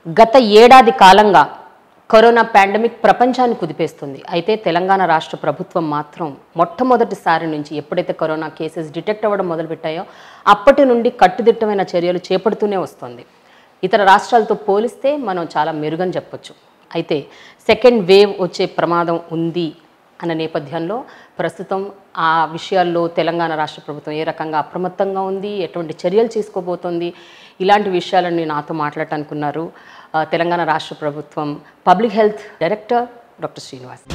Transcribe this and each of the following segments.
గత ఏడాది కాలంగా కరోనా పాండమిక్ ప్రపంచాన్ని కుదిపేస్తుంది. అయితే తెలంగాణ రాష్ట్ర ప్రభుత్వం మాత్రం మొట్టమొదటిసారి నుంచి ఎప్పుడైతే కరోనా కేసెస్ డిటెక్ట్ అవ్వడం మొదలుపెట్టాయో అప్పటి నుండి కట్టుదిట్టమైన చర్యలు చేపడుతూనే వస్తుంది. ఇతర రాష్ట్రాలతో పోలిస్తే మనం చాలా మెరుగని చెప్పొచ్చు. అయితే సెకండ్ వేవ్ వచ్చే ప్రమాదం ఉంది అన్న నేపథ్యంలో ప్రస్తుతం ఆ విషయాల్లో తెలంగాణ రాష్ట్ర ప్రభుత్వం ఏ రకంగా అప్రమత్తంగా ఉంది, ఎటువంటి చర్యలు తీసుకోబోతోంది, ఇలాంటి విషయాలని నాతో మాట్లాడటానుకున్నారు తెలంగాణ రాష్ట్ర ప్రభుత్వం public health director doctor Srinivas.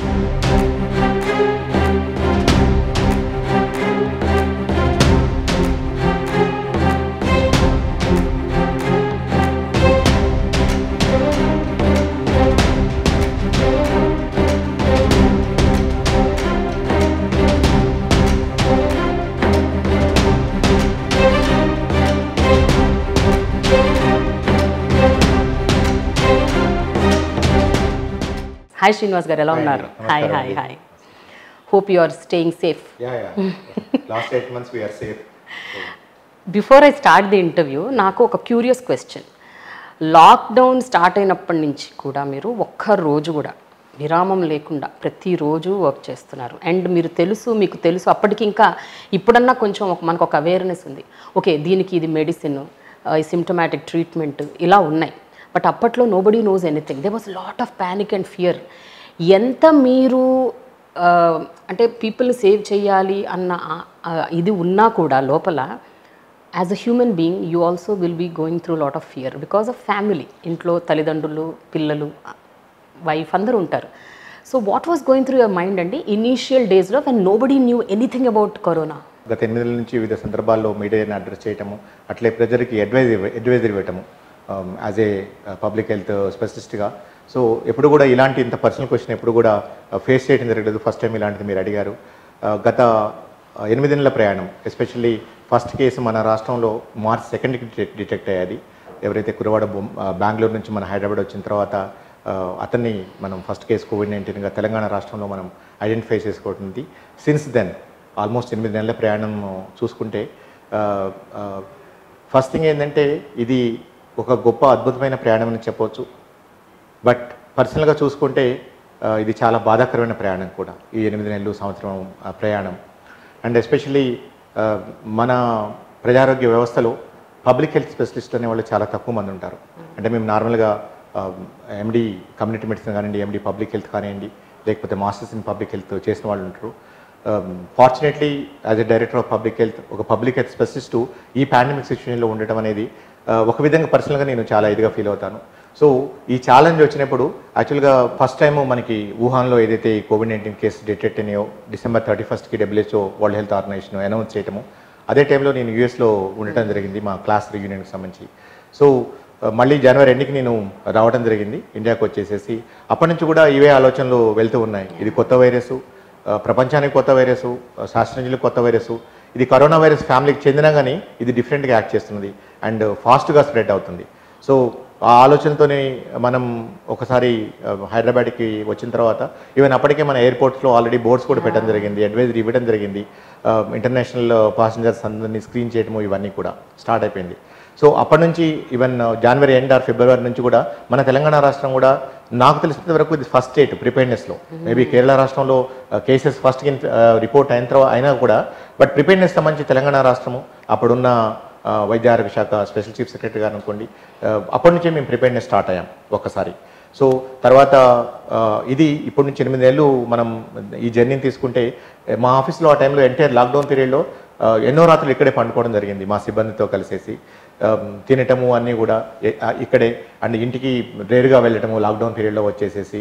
Hi Srinivas garu, ela unnaru? Hi. Hope you are staying safe. Yeah. Last 8 months we are safe. Before I start the interview, నాకు ఒక క్యూరియస్ క్వశ్చన్. లాక్డౌన్ స్టార్ట్ అయినప్పటి నుంచి కూడా మీరు ఒక్క రోజు కూడా విరామం లేకుండా ప్రతిరోజు వర్క్ చేస్తున్నారు. అండ్ మీకు తెలుసు అప్పటికి ఇంకా ఇప్పుడన్నా కొంచెం మనకు ఒక అవేర్నెస్ ఉంది. ఓకే, దీనికి ఇది మెడిసిన్, సిమ్టమాటిక్ ట్రీట్మెంట్ ఇలా ఉన్నాయి. బట్ అప్పట్లో nobody knows anything. They was lot of panic and fear. ఎంత మీరు అంటే పీపుల్ని సేవ్ చేయాలి అన్న ఇది ఉన్నా కూడా లోపల as a human being you also will be going through lot of fear because of family. ఇంట్లో తల్లిదండ్రులు, పిల్లలు, వైఫ్ అందరూ ఉంటారు. So what was going through your mind అండి ఇనీషియల్ డేస్లో when nobody knew anything about corona? గత 8 నెలల నుంచి వివిధ సందర్భాల్లో మీడియాని అడ్రస్ చేయటము, అట్లే ప్రజలకి అడ్వైజరీ ఇవ్వటము యాజ్ ఏ పబ్లిక్ హెల్త్ స్పెషలిస్ట్గా. సో ఎప్పుడు కూడా ఇలాంటి ఇంత పర్సనల్ క్వశ్చన్ ఎప్పుడు కూడా ఫేస్ చేయడం జరగలేదు. ఫస్ట్ టైం ఇలాంటిది మీరు అడిగారు. గత 8 నెలల ప్రయాణం, ఎస్పెషల్లీ ఫస్ట్ కేసు మన రాష్ట్రంలో March 2కి డిటెక్ట్ అయ్యేది. ఎవరైతే కురవాడ బెంగళూరు నుంచి మన హైదరాబాద్ వచ్చిన తర్వాత అతన్ని మనం ఫస్ట్ కేసు COVID-19గా తెలంగాణ రాష్ట్రంలో మనం ఐడెంటిఫై చేసుకోవటుంది. సిన్స్ దెన్ ఆల్మోస్ట్ 8 నెలల ప్రయాణం చూసుకుంటే ఫస్ట్ థింగ్ ఏంటంటే ఇది ఒక గొప్ప అద్భుతమైన ప్రయాణం అని చెప్పవచ్చు. బట్ పర్సనల్గా చూసుకుంటే ఇది చాలా బాధాకరమైన ప్రయాణం కూడా, ఈ 8 నెలలు సంవత్సరం ప్రయాణం. అండ్ ఎస్పెషల్లీ మన ప్రజారోగ్య వ్యవస్థలో పబ్లిక్ హెల్త్ స్పెషలిస్ట్ అనే వాళ్ళు చాలా తక్కువ మంది ఉంటారు. అంటే మేము నార్మల్గా ఎండి కమ్యూనిటీ మెడిసిన్ కానివ్వండి, ఎండి పబ్లిక్ హెల్త్ కానివ్వండి, లేకపోతే మాస్టర్స్ ఇన్ పబ్లిక్ హెల్త్ చేసిన వాళ్ళు ఉంటారు. Fortunately as a director of public health, ఒక పబ్లిక్ హెల్త్ స్పెషలిస్టు ఈ పాండమిక్ సిచ్యువేషన్లో ఉండటం అనేది ఒక విధంగా పర్సనల్గా నేను చాలా ఇదిగా ఫీల్ అవుతాను. సో ఈ ఛాలెంజ్ వచ్చినప్పుడు యాక్చువల్గా ఫస్ట్ టైము మనకి వుహాన్లో ఏదైతే COVID-19 కేసు డిటెక్ట్ అయినాయో December 31కి WHO world health organization announce చేయటము, అదే టైంలో నేను యూఎస్లో ఉండటం జరిగింది మా క్లాస్ రీయూనియన్కి సంబంధించి. సో మళ్ళీ January 2కి నేను రావడం జరిగింది ఇండియాకి వచ్చేసేసి. అప్పటి నుంచి కూడా ఇవే ఆలోచనలు వెళ్తూ ఉన్నాయి. ఇది కొత్త వైరస్, ప్రపంచానికి కొత్త వైరస్, శాస్త్రజ్ఞులకు కొత్త వైరస్. ఇది కరోనా వైరస్ ఫ్యామిలీకి చెందినా కానీ ఇది డిఫరెంట్గా యాక్ట్ చేస్తున్నది అండ్ ఫాస్ట్గా స్ప్రెడ్ అవుతుంది. సో ఆ ఆలోచనతోనే మనం ఒకసారి హైదరాబాద్కి వచ్చిన తర్వాత ఈవెన్ అప్పటికే మన ఎయిర్పోర్ట్స్లో ఆల్రెడీ బోర్డ్స్ కూడా పెట్టడం జరిగింది, అడ్వైజరీ ఇవ్వడం జరిగింది. ఇంటర్నేషనల్ పాసెంజర్స్ అందరినీ స్క్రీన్ చేయడము ఇవన్నీ కూడా స్టార్ట్ అయిపోయింది. సో అప్పటి నుంచి even January end or February నుంచి కూడా మన తెలంగాణ రాష్ట్రం కూడా నాకు తెలిసినంత వరకు ఇది ఫస్ట్ స్టేట్ ప్రిపేర్నెస్లో. మేబీ కేరళ రాష్ట్రంలో కేసెస్ ఫస్ట్ రిపోర్ట్ అయినా కూడా బట్ ప్రిపేర్నెస్ సంబంధించి తెలంగాణ రాష్ట్రము అప్పుడున్న వైద్య ఆరోగ్య శాఖ స్పెషల్ చీఫ్ సెక్రటరీ గారు అనుకోండి, అప్పటి నుంచే మేము ప్రిపేర్నెస్ స్టార్ట్ అయ్యాం ఒక్కసారి. సో తర్వాత ఇది ఇప్పటి నుంచి 8 నెలలు మనం ఈ జర్నీని తీసుకుంటే మా ఆఫీస్లో ఆ టైంలో ఎంటైర్ లాక్డౌన్ పీరియడ్లో ఎన్నో రాత్రులు ఇక్కడే పండుకోవడం జరిగింది మా సిబ్బందితో కలిసేసి. తినటము అన్నీ కూడా ఇక్కడే, అండ్ ఇంటికి రేరుగా వెళ్ళటము లాక్డౌన్ పీరియడ్లో వచ్చేసేసి.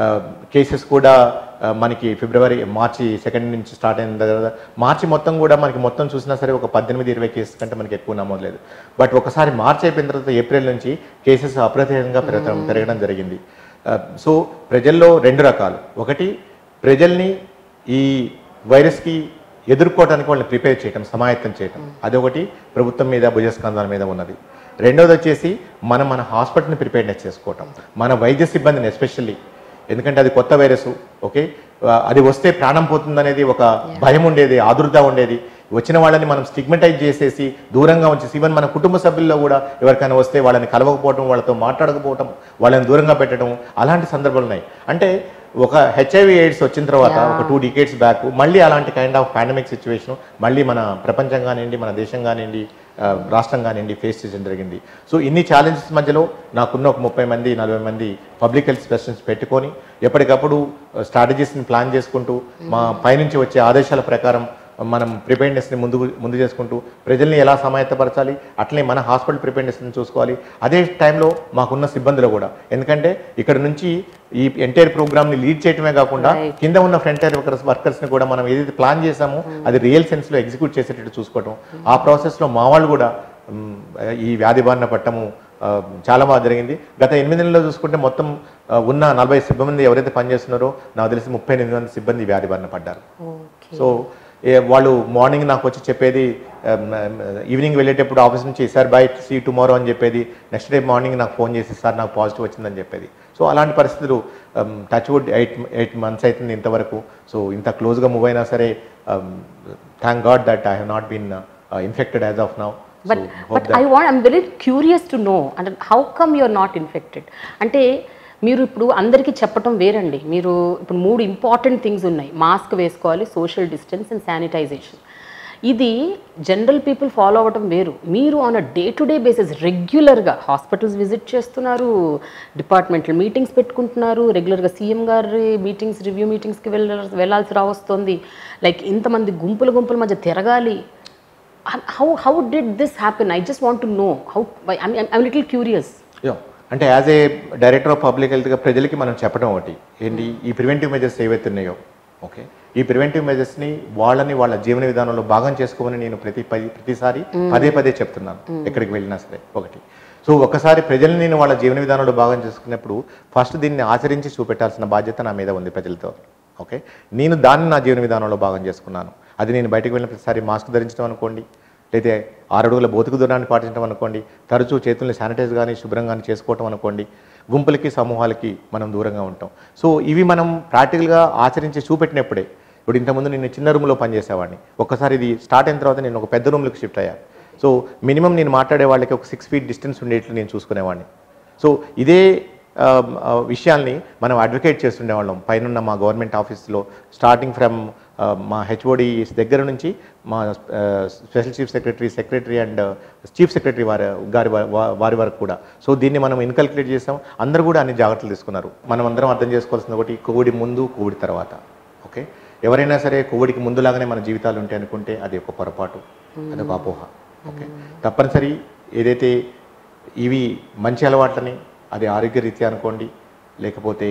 కేసెస్ కూడా మనకి March 2 నుంచి స్టార్ట్ అయిన తర్వాత మార్చి మొత్తం కూడా మనకి మొత్తం చూసినా సరే ఒక 18-20 కేసెస్ కంటే మనకి ఎక్కువ నమోదు లేదు. బట్ ఒకసారి మార్చి అయిపోయిన తర్వాత ఏప్రిల్ నుంచి కేసెస్ అప్రతిహతంగా పెరగడం జరిగింది. సో ప్రజల్లో 2 రకాలు. ఒకటి, ప్రజల్ని ఈ వైరస్కి ఎదుర్కోవడానికి వాళ్ళని ప్రిపేర్ చేయటం, సమాయత్తం చేయటం, అదొకటి ప్రభుత్వం మీద భుజస్కంధాల మీద ఉన్నది. రెండోది వచ్చేసి మన హాస్పిటల్ని ప్రిపేర్నెస్ చేసుకోవటం, మన వైద్య సిబ్బందిని ఎస్పెషల్లీ. ఎందుకంటే అది కొత్త వైరస్, ఓకే, అది వస్తే ప్రాణం పోతుందనేది ఒక భయం ఉండేది, ఆదుర్ద ఉండేది. వచ్చిన వాళ్ళని మనం స్టిగ్మటైజ్ చేసేసి దూరంగా ఉంచేసి ఈవెన్ మన కుటుంబ సభ్యుల్లో కూడా ఎవరికైనా వస్తే వాళ్ళని కలవకపోవటం, వాళ్ళతో మాట్లాడకపోవటం, వాళ్ళని దూరంగా పెట్టడం, అలాంటి సందర్భాలు ఉన్నాయి. అంటే ఒక హెచ్ఐవి ఎయిడ్స్ వచ్చిన తర్వాత ఒక 2 decades బ్యాక్ మళ్ళీ అలాంటి కైండ్ ఆఫ్ పాండమిక్ సిచ్యువేషన్ మళ్ళీ మన ప్రపంచం కానివ్వండి, మన దేశం కానివ్వండి, రాష్ట్రం కానివ్వండి ఫేస్ చేయడం జరిగింది. సో ఇన్ని ఛాలెంజెస్ మధ్యలో నాకున్న ఒక 30 మంది 40 మంది పబ్లిక్ హెల్త్ స్పెషలిస్ట్స్ పెట్టుకొని ఎప్పటికప్పుడు స్ట్రాటజీస్ని ప్లాన్ చేసుకుంటూ మా పైనుంచి వచ్చే ఆదేశాల ప్రకారం మనం ప్రిపేర్నెస్ని ముందు చేసుకుంటూ ప్రజల్ని ఎలా సమాయత్తపరచాలి, అట్లనే మన హాస్పిటల్ ప్రిపేర్నెస్ని చూసుకోవాలి. అదే టైంలో మాకున్న సిబ్బందులు కూడా, ఎందుకంటే ఇక్కడ నుంచి ఈ ఎంటైర్ ప్రోగ్రామ్ని లీడ్ చేయడమే కాకుండా కింద ఉన్న ఫ్రంటైర్ వర్కర్స్ని కూడా మనం ఏదైతే ప్లాన్ చేసామో అది రియల్ సెన్స్లో ఎగ్జిక్యూట్ చేసేటట్టు చూసుకోవటం. ఆ ప్రాసెస్లో మా వాళ్ళు కూడా ఈ వ్యాధి బారిన పట్టము చాలా బాగా జరిగింది. గత 8 నెలల్లో చూసుకుంటే మొత్తం ఉన్న 40 సిబ్బంది ఎవరైతే పనిచేస్తున్నారో నాకు తెలిసి 38 మంది సిబ్బంది వ్యాధి బారిన పడ్డారు. సో వాళ్ళు మార్నింగ్ నాకు వచ్చి చెప్పేది, ఈవినింగ్ వెళ్ళేటప్పుడు ఆఫీస్ నుంచి సార్ బై సీ టుమారో అని చెప్పేది, నెక్స్ట్ డే మార్నింగ్ నాకు ఫోన్ చేసి సార్ నాకు పాజిటివ్ వచ్చిందని చెప్పేది. సో అలాంటి పరిస్థితులు టచ్ వుడ్ 8 months అవుతుంది ఇంతవరకు. సో ఇంత క్లోజ్గా మూవ్ అయినా సరే thank God that I have not been infected as of now. But I'm very curious to know, and how come you're not infected? అంటే మీరు ఇప్పుడు అందరికీ చెప్పటం వేరండి. మీరు ఇప్పుడు 3 ఇంపార్టెంట్ థింగ్స్ ఉన్నాయి. మాస్క్ వేసుకోవాలి, సోషల్ డిస్టెన్స్ అండ్ శానిటైజేషన్. ఇది జనరల్ పీపుల్ ఫాలో అవ్వటం వేరు. మీరు on a day to day basis రెగ్యులర్గా హాస్పిటల్స్ విజిట్ చేస్తున్నారు, డిపార్ట్మెంటల్ మీటింగ్స్ పెట్టుకుంటున్నారు, రెగ్యులర్గా సీఎం గారి మీటింగ్స్, రివ్యూ మీటింగ్స్కి వెళ్ళాల్సి రావస్తుంది. లైక్ ఇంతమంది గుంపుల మధ్య తిరగాలి. How did this happen? I just want to know. I'm a little curious. అంటే as a director of public హెల్త్గా ప్రజలకి మనం చెప్పడం ఒకటి ఏంటి, ఈ ప్రివెంటివ్ మెజర్స్ ఏవైతే ఉన్నాయో, ఓకే, ఈ ప్రివెంటివ్ మెజర్స్ని వాళ్ళ జీవన విధానంలో భాగం చేసుకోమని నేను ప్రతిసారి పదే చెప్తున్నాను ఎక్కడికి వెళ్ళినా సరే. ఒకటి, సో ఒకసారి ప్రజల్ని నేను వాళ్ళ జీవన విధానంలో భాగం చేసుకున్నప్పుడు ఫస్ట్ దీన్ని ఆచరించి చూపెట్టాల్సిన బాధ్యత నా మీద ఉంది ప్రజలతో. ఓకే, నేను దాన్ని నా జీవన విధానంలో భాగం చేసుకున్నాను. అది నేను బయటకు వెళ్ళిన ప్రతిసారి మాస్క్ ధరించడం అనుకోండి, లేదా 6 అడుగుల భౌతిక దూరాన్ని పాటించడం అనుకోండి, తరచూ చేతుల్ని శానిటైజ్ కానీ శుభ్రం కానీ చేసుకోవటం అనుకోండి, గుంపులకి సమూహాలకి మనం దూరంగా ఉంటాం. సో ఇవి మనం ప్రాక్టికల్గా ఆచరించి చూపెట్టినప్పుడే, ఇప్పుడు ఇంతకుముందు నేను చిన్న రూమ్లో పనిచేసేవాడిని, ఒక్కసారి ఇది స్టార్ట్ అయిన తర్వాత నేను ఒక పెద్ద రూమ్లోకి షిఫ్ట్ అయ్యాను. సో మినిమం నేను మాట్లాడే వాళ్ళకి ఒక 6 feet డిస్టెన్స్ ఉండేట్లు నేను చూసుకునేవాడిని. సో ఇదే విషయాల్ని మనం అడ్వకేట్ చేస్తుండేవాళ్ళం పైన మా గవర్నమెంట్ ఆఫీస్లో, స్టార్టింగ్ ఫ్రమ్ మా హెచ్ఓడి దగ్గర నుంచి మా special chief secretary and chief secretary వారి వరకు కూడా. సో దీన్ని మనం ఇన్కల్కులేట్ చేసాం. అందరూ కూడా అన్ని జాగ్రత్తలు తీసుకున్నారు. మనం అందరం అర్థం చేసుకోవాల్సింది ఒకటి, కోవిడ్ ముందు కోవిడ్ తర్వాత. ఓకే, ఎవరైనా సరే కోవిడ్కి ముందులాగానే మన జీవితాలు ఉంటాయి అనుకుంటే అది ఒక పొరపాటు, అది ఒక అపోహ. ఓకే, తప్పనిసరి ఏదైతే ఇవి మంచి అలవాట్లని, అది ఆరోగ్యరీత్యా అనుకోండి, లేకపోతే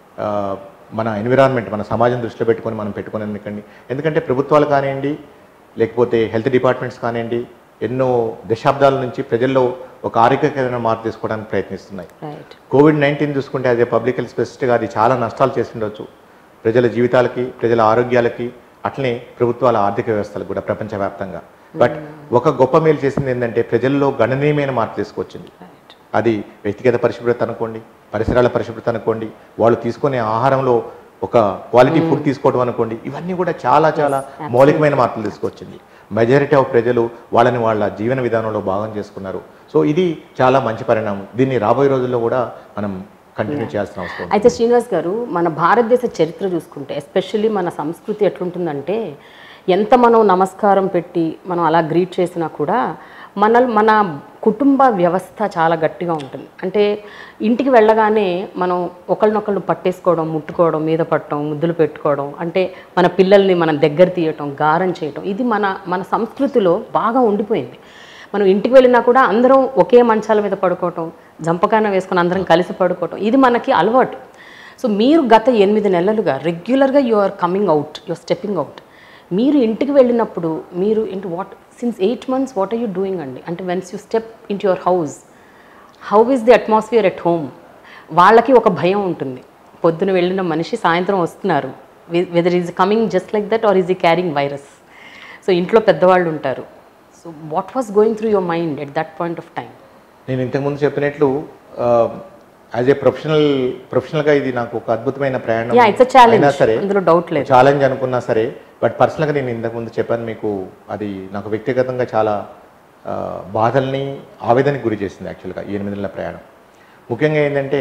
మన ఎన్విరాన్మెంట్, మన సమాజం దృష్టిలో పెట్టుకొని మనం పెట్టుకునేందుకండి. ఎందుకంటే ప్రభుత్వాలు కానివ్వండి, లేకపోతే హెల్త్ డిపార్ట్మెంట్స్ కానివ్వండి, ఎన్నో దశాబ్దాల నుంచి ప్రజల్లో ఒక ఆరోగ్యకరమైన మార్పు తీసుకోవడానికి ప్రయత్నిస్తున్నాయి. COVID-19 చూసుకుంటే అదే పబ్లిక్ హెల్త్ స్పెసిస్ట్గా అది చాలా నష్టాలు చేసిండొచ్చు ప్రజల జీవితాలకి, ప్రజల ఆరోగ్యాలకి, అట్లనే ప్రభుత్వాల ఆర్థిక వ్యవస్థలకు కూడా ప్రపంచవ్యాప్తంగా. బట్ ఒక గొప్ప మేలు చేసింది ఏంటంటే ప్రజల్లో గణనీయమైన మార్పు తీసుకొచ్చింది. అది వ్యక్తిగత పరిశుభ్రత అనుకోండి, పరిసరాల పరిశుభ్రత అనుకోండి, వాళ్ళు తీసుకునే ఆహారంలో ఒక క్వాలిటీ ఫుడ్ తీసుకోవడం అనుకోండి, ఇవన్నీ కూడా చాలా మౌలికమైన మార్పులు తీసుకొచ్చింది. మెజారిటీ ఆఫ్ ప్రజలు వాళ్ళ జీవన విధానంలో భాగం చేసుకున్నారు. సో ఇది చాలా మంచి పరిణామం. దీన్ని రాబోయే రోజుల్లో కూడా మనం కంటిన్యూ చేయాల్సిన అవసరం. అయితే శ్రీనివాస్ గారు, మన భారతదేశ చరిత్ర చూసుకుంటే ఎస్పెషల్లీ మన సంస్కృతి ఎట్లుంటుందంటే, ఎంత మనం నమస్కారం పెట్టి మనం అలా గ్రీట్ చేసినా కూడా మన కుటుంబ వ్యవస్థ చాలా గట్టిగా ఉంటుంది. అంటే ఇంటికి వెళ్ళగానే మనం ఒకళ్ళనొకళ్ళు పట్టేసుకోవడం, ముట్టుకోవడం, మీద పట్టడం, ముద్దులు పెట్టుకోవడం, అంటే మన పిల్లల్ని మనం దగ్గర తీయటం, గారం చేయటం, ఇది మన సంస్కృతిలో బాగా ఉండిపోయింది. మనం ఇంటికి వెళ్ళినా కూడా అందరం ఒకే మంచాల మీద పడుకోవటం, జంపకాన వేసుకొని అందరం కలిసి పడుకోవటం, ఇది మనకి అలవాటు. సో మీరు గత 8 నెలలుగా రెగ్యులర్గా you are coming out, you are stepping out. మీరు ఇంటికి వెళ్ళినప్పుడు మీరు since 8 months what are you doing అండి? అంటే once you step in to your house, how is the atmosphere at home? వాళ్ళకి ఒక భయం ఉంటుంది. పొద్దున వెళ్ళిన మనిషి సాయంత్రం వస్తున్నారు, weather is coming just like that or is ఈ క్యారింగ్ వైరస్. సో ఇంట్లో పెద్దవాళ్ళు ఉంటారు. So what was going through your mind at that point of time? నేను ఇంతకుముందు చెప్పినట్లు యాజ్ ఏ ప్రొఫెషనల్గా ఇది నాకు ఒక అద్భుతమైన ప్రయాణం అయినా సరే, ఛాలెంజ్ అనుకున్నా సరే, బట్ పర్సనల్గా నేను ఇంతకుముందు చెప్పాను మీకు, అది నాకు వ్యక్తిగతంగా చాలా బాధల్ని ఆవేదనకి గురి చేసింది యాక్చువల్గా ఈ 8 నెలల ప్రయాణం. ముఖ్యంగా ఏంటంటే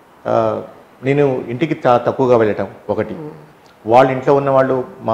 నేను ఇంటికి చాలా తక్కువగా వెళ్ళటం ఒకటి, వాళ్ళ ఇంట్లో ఉన్నవాళ్ళు మా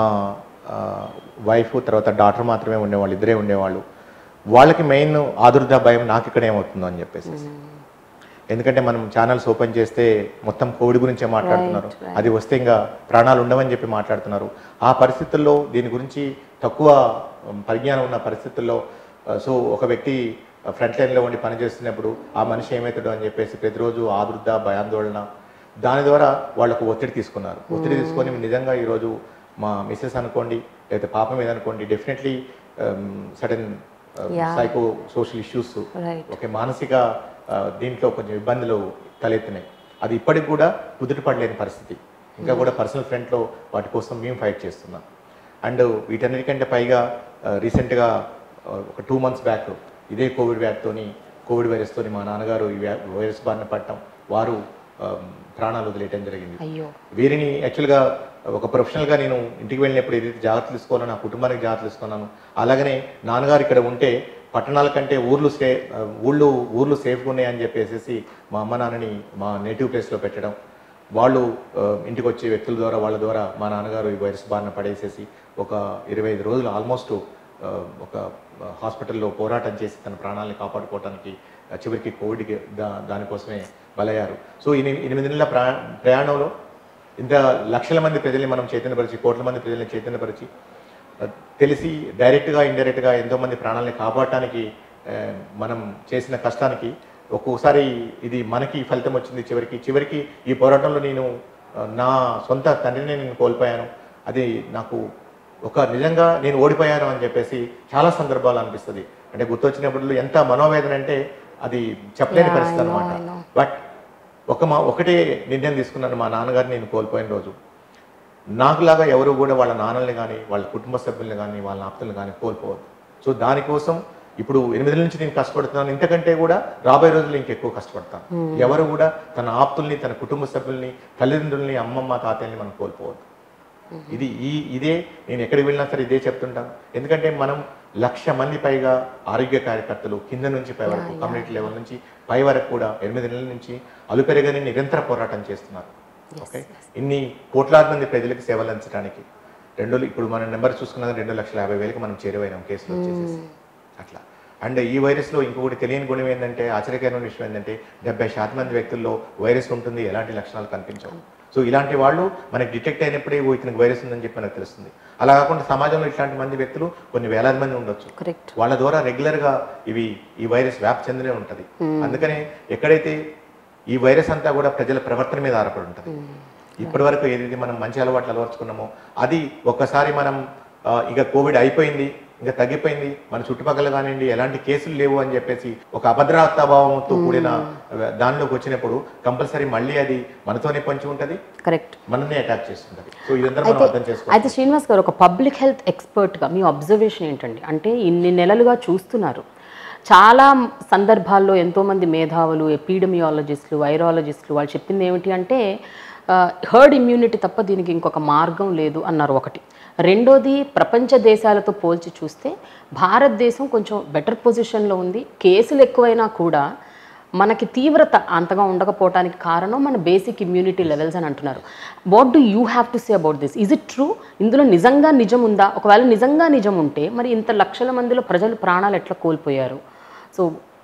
వైఫ్ తర్వాత డాటర్ మాత్రమే ఉండేవాళ్ళు, ఇద్దరే ఉండేవాళ్ళు. వాళ్ళకి మెయిన్ ఆదుర్దా భయం నాకు ఇక్కడ ఏమవుతుందో అని చెప్పేసి. ఎందుకంటే మనం ఛానల్స్ ఓపెన్ చేస్తే మొత్తం కోవిడ్ గురించే మాట్లాడుతున్నారు, అది వస్తే ఇంకా ప్రాణాలు ఉండవని చెప్పి మాట్లాడుతున్నారు. ఆ పరిస్థితుల్లో దీని గురించి తక్కువ పరిజ్ఞానం ఉన్న పరిస్థితుల్లో సో ఒక వ్యక్తి ఫ్రంట్ లైన్లో ఉండి పనిచేస్తున్నప్పుడు ఆ మనిషి ఏమవుతాడో అని చెప్పేసి ప్రతిరోజు ఆదుర్ద భయాందోళన, దాని ద్వారా వాళ్ళకు ఒత్తిడి తీసుకున్నారు. ఒత్తిడి తీసుకొని నిజంగా ఈరోజు మా మిస్సెస్ అనుకోండి లేదా పాప మీద అనుకోండి, definitely sudden psycho social issues, okay, మానసిక దీంట్లో కొంచెం ఇబ్బందులు తలెత్తినాయి. అది ఇప్పటికి కూడా కుదుట పడలేని పరిస్థితి. ఇంకా కూడా పర్సనల్ ఫ్రంట్లో వాటి కోసం మేము ఫైట్ చేస్తున్నాం. అండ్ వీటన్నిటికంటే పైగా రీసెంట్గా ఒక 2 months బ్యాక్ ఇదే కోవిడ్ వైరస్తోని మా నాన్నగారు ఈ వైరస్ బారిన పడటం, వారు ప్రాణాలు వదిలేయటం జరిగింది. వీరిని యాక్చువల్గా ఒక ప్రొఫెషనల్గా నేను ఇంటికి వెళ్ళినప్పుడు ఏదైతే జాగ్రత్తలు తీసుకోవాలో నా కుటుంబానికి జాగ్రత్తలు తీసుకున్నాను. అలాగనే నాన్నగారు ఇక్కడ ఉంటే పట్టణాల కంటే ఊర్లు సేఫ్గా ఉన్నాయని చెప్పేసి మా అమ్మ నాన్నని మా నేటివ్ ప్లేస్లో పెట్టడం, వాళ్ళు ఇంటికి వచ్చే వ్యక్తుల ద్వారా వాళ్ళ ద్వారా మా నాన్నగారు ఈ వైరస్ బారిన పడేసేసి ఒక 25 రోజులు ఆల్మోస్ట్ ఒక హాస్పిటల్లో పోరాటం చేసి తన ప్రాణాలను కాపాడుకోవడానికి చివరికి కోవిడ్కి దానికోసమే బలయ్యారు. సో 8 నెలల ప్రయాణంలో ఇంత లక్షల మంది ప్రజల్ని మనం చైతన్యపరిచి, కోట్ల మంది ప్రజల్ని చైతన్యపరిచి, తెలిసి డైరెక్ట్గా ఇండైరెక్ట్గా ఎంతోమంది ప్రాణాలని కాపాడటానికి మనం చేసిన కష్టానికి ఒక్కొక్కసారి ఇది మనకి ఫలితం వచ్చింది. చివరికి ఈ పోరాటంలో నేను నా సొంత తండ్రిని నేను కోల్పోయాను. అది నాకు ఒక నిజంగా నేను ఓడిపోయాను అని చెప్పేసి చాలా సందర్భాలు అనిపిస్తుంది. అంటే గుర్తొచ్చినప్పుడు ఎంత మనోవేదన అంటే అది చెప్పలేని పరిస్థితి అనమాట. బట్ ఒకటే నిర్ణయం తీసుకున్నాను, మా నాన్నగారిని నేను కోల్పోయిన రోజు నాకులాగా ఎవరు కూడా వాళ్ళ నాన్నల్ని కానీ వాళ్ళ కుటుంబ సభ్యుల్ని కానీ వాళ్ళ ఆప్తుల్ని కానీ కోల్పోవద్దు. సో దానికోసం ఇప్పుడు 8 నెలల నుంచి నేను కష్టపడుతున్నాను. ఇంతకంటే కూడా రాబోయే రోజుల్లో ఇంకెక్కువ కష్టపడతాను. ఎవరు కూడా తన ఆప్తుల్ని, తన కుటుంబ సభ్యుల్ని, తల్లిదండ్రుల్ని, అమ్మమ్మ తాతయ్యని మనం కోల్పోవద్దు. ఇదే నేను ఎక్కడికి వెళ్ళినా సరే ఇదే చెప్తుంటాను. ఎందుకంటే మనం 1,00,000 మంది పైగా ఆరోగ్య కార్యకర్తలు కింద నుంచి పై వరకు, కమ్యూనిటీ లెవెల్ నుంచి పై వరకు కూడా 8 నెలల నుంచి అలుపెరగని నిరంతర పోరాటం చేస్తున్నారు. ఓకే, ఇన్ని కోట్లాది మంది ప్రజలకు సేవలు అందించడానికి ఇప్పుడు మన నెంబర్ చూసుకున్నది 2,50,000కి మనం చేరువైనాం కేసులు వచ్చేసేసి అట్లా. అండ్ ఈ వైరస్లో ఇంకొకటి తెలియని గుణం ఏంటంటే, ఆశ్చర్యకరమైన విషయం ఏంటంటే 70% మంది వ్యక్తుల్లో వైరస్ ఉంటుంది, ఎలాంటి లక్షణాలు కనిపించవు. సో ఇలాంటి వాళ్ళు మనకి డిటెక్ట్ అయినప్పుడే ఇతనికి వైరస్ ఉందని చెప్పి మనకు తెలుస్తుంది. అలా కాకుండా సమాజంలో ఇట్లాంటి మంది వ్యక్తులు కొన్ని వేలాది మంది ఉండొచ్చు. వాళ్ళ ద్వారా రెగ్యులర్గా ఈ వైరస్ వ్యాప్తి చెందినే ఉంటుంది. అందుకనే ఎక్కడైతే ఈ వైరస్ అంతా కూడా ప్రజల ప్రవర్తన మీద ఆధారపడి ఉంటుంది. ఇప్పటి వరకు ఏదైతే మనం మంచి అలవాట్లు అలవర్చుకున్నామో అది ఒక్కసారి మనం ఇక కోవిడ్ అయిపోయింది, ఇంకా తగ్గిపోయింది, మన చుట్టుపక్కల కానివ్వండి ఎలాంటి కేసులు లేవు అని చెప్పేసి ఒక అభద్రతాభావంతో కూడిన దానిలోకి వచ్చినప్పుడు కంపల్సరీ మళ్ళీ అది మనతోనే పంచి ఉంటుంది, కరెక్ట్, మనల్ని అటాక్ చేస్తుంటుంది. సో ఇదంతా మనం అర్థం చేసుకోవాలి. అయితే శ్రీనివాస్ గారు, ఒక పబ్లిక్ హెల్త్ ఎక్స్పర్ట్గా మీ అబ్జర్వేషన్ ఏంటండి? అంటే ఇన్ని నెలలుగా చూస్తున్నారు, చాలా సందర్భాల్లో ఎంతోమంది మేధావులు, ఎపిడమియాలజిస్టులు, వైరాలజిస్టులు వాళ్ళు చెప్పింది ఏమిటి అంటే హర్డ్ ఇమ్యూనిటీ తప్ప దీనికి ఇంకొక మార్గం లేదు అన్నారు ఒకటి. రెండోది, ప్రపంచ దేశాలతో పోల్చి చూస్తే భారతదేశం కొంచెం బెటర్ పొజిషన్లో ఉంది. కేసులు ఎక్కువైనా కూడా మనకి తీవ్రత అంతగా ఉండకపోవడానికి కారణం మన బేసిక్ ఇమ్యూనిటీ లెవెల్స్ అని అంటున్నారు. What do you have to say about this? Is it true? ఇందులో నిజంగా నిజం ఉందా? ఒకవేళ నిజంగా నిజం ఉంటే మరి ఇంత లక్షల మందిలో ప్రజలు ప్రాణాలు ఎట్లా కోల్పోయారు? So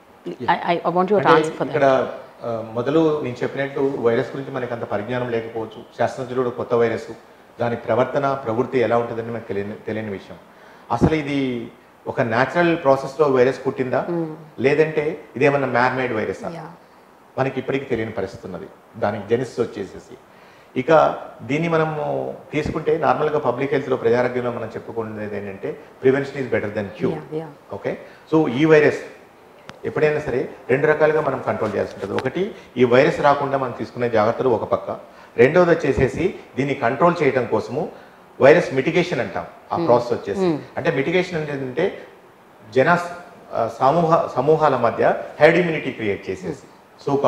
I want your answer for that. మొదలు నేను చెప్పినట్టు వైరస్ గురించి మనకి అంత పరిజ్ఞానం లేకపోవచ్చు. శాస్త్రజ్ఞుడు కొత్త వైరస్, దాని ప్రవృత్తి ఎలా ఉంటుందని మనకు తెలియని విషయం. అసలు ఇది ఒక న్యాచురల్ ప్రాసెస్లో వైరస్ పుట్టిందా లేదంటే ఇదేమన్నా మ్యాన్ మేడ్ వైరసా మనకి ఇప్పటికీ తెలియని పరిస్థితి ఉన్నది. దానికి జెనిసిస్ వచ్చేసేసి ఇక దీన్ని మనము తీసుకుంటే నార్మల్గా పబ్లిక్ హెల్త్లో, ప్రజారోగ్యంలో మనం చెప్పుకునేది ఏంటంటే prevention is better than cure. Okay, so ఈ వైరస్ ఎప్పుడైనా సరే 2 రకాలుగా మనం కంట్రోల్ చేయాల్సి ఉంటుంది. ఒకటి, ఈ వైరస్ రాకుండా మనం తీసుకునే జాగ్రత్తలు ఒక పక్క. రెండోది వచ్చేసేసి దీన్ని కంట్రోల్ చేయడం కోసము వైరస్ మిటిగేషన్ అంటాం. ఆ ప్రాసెస్ వచ్చేసి అంటే మిటిగేషన్ అంటే సమూహాల మధ్య హెర్డ్ ఇమ్యూనిటీ క్రియేట్ చేసేసి సో కాల్డ్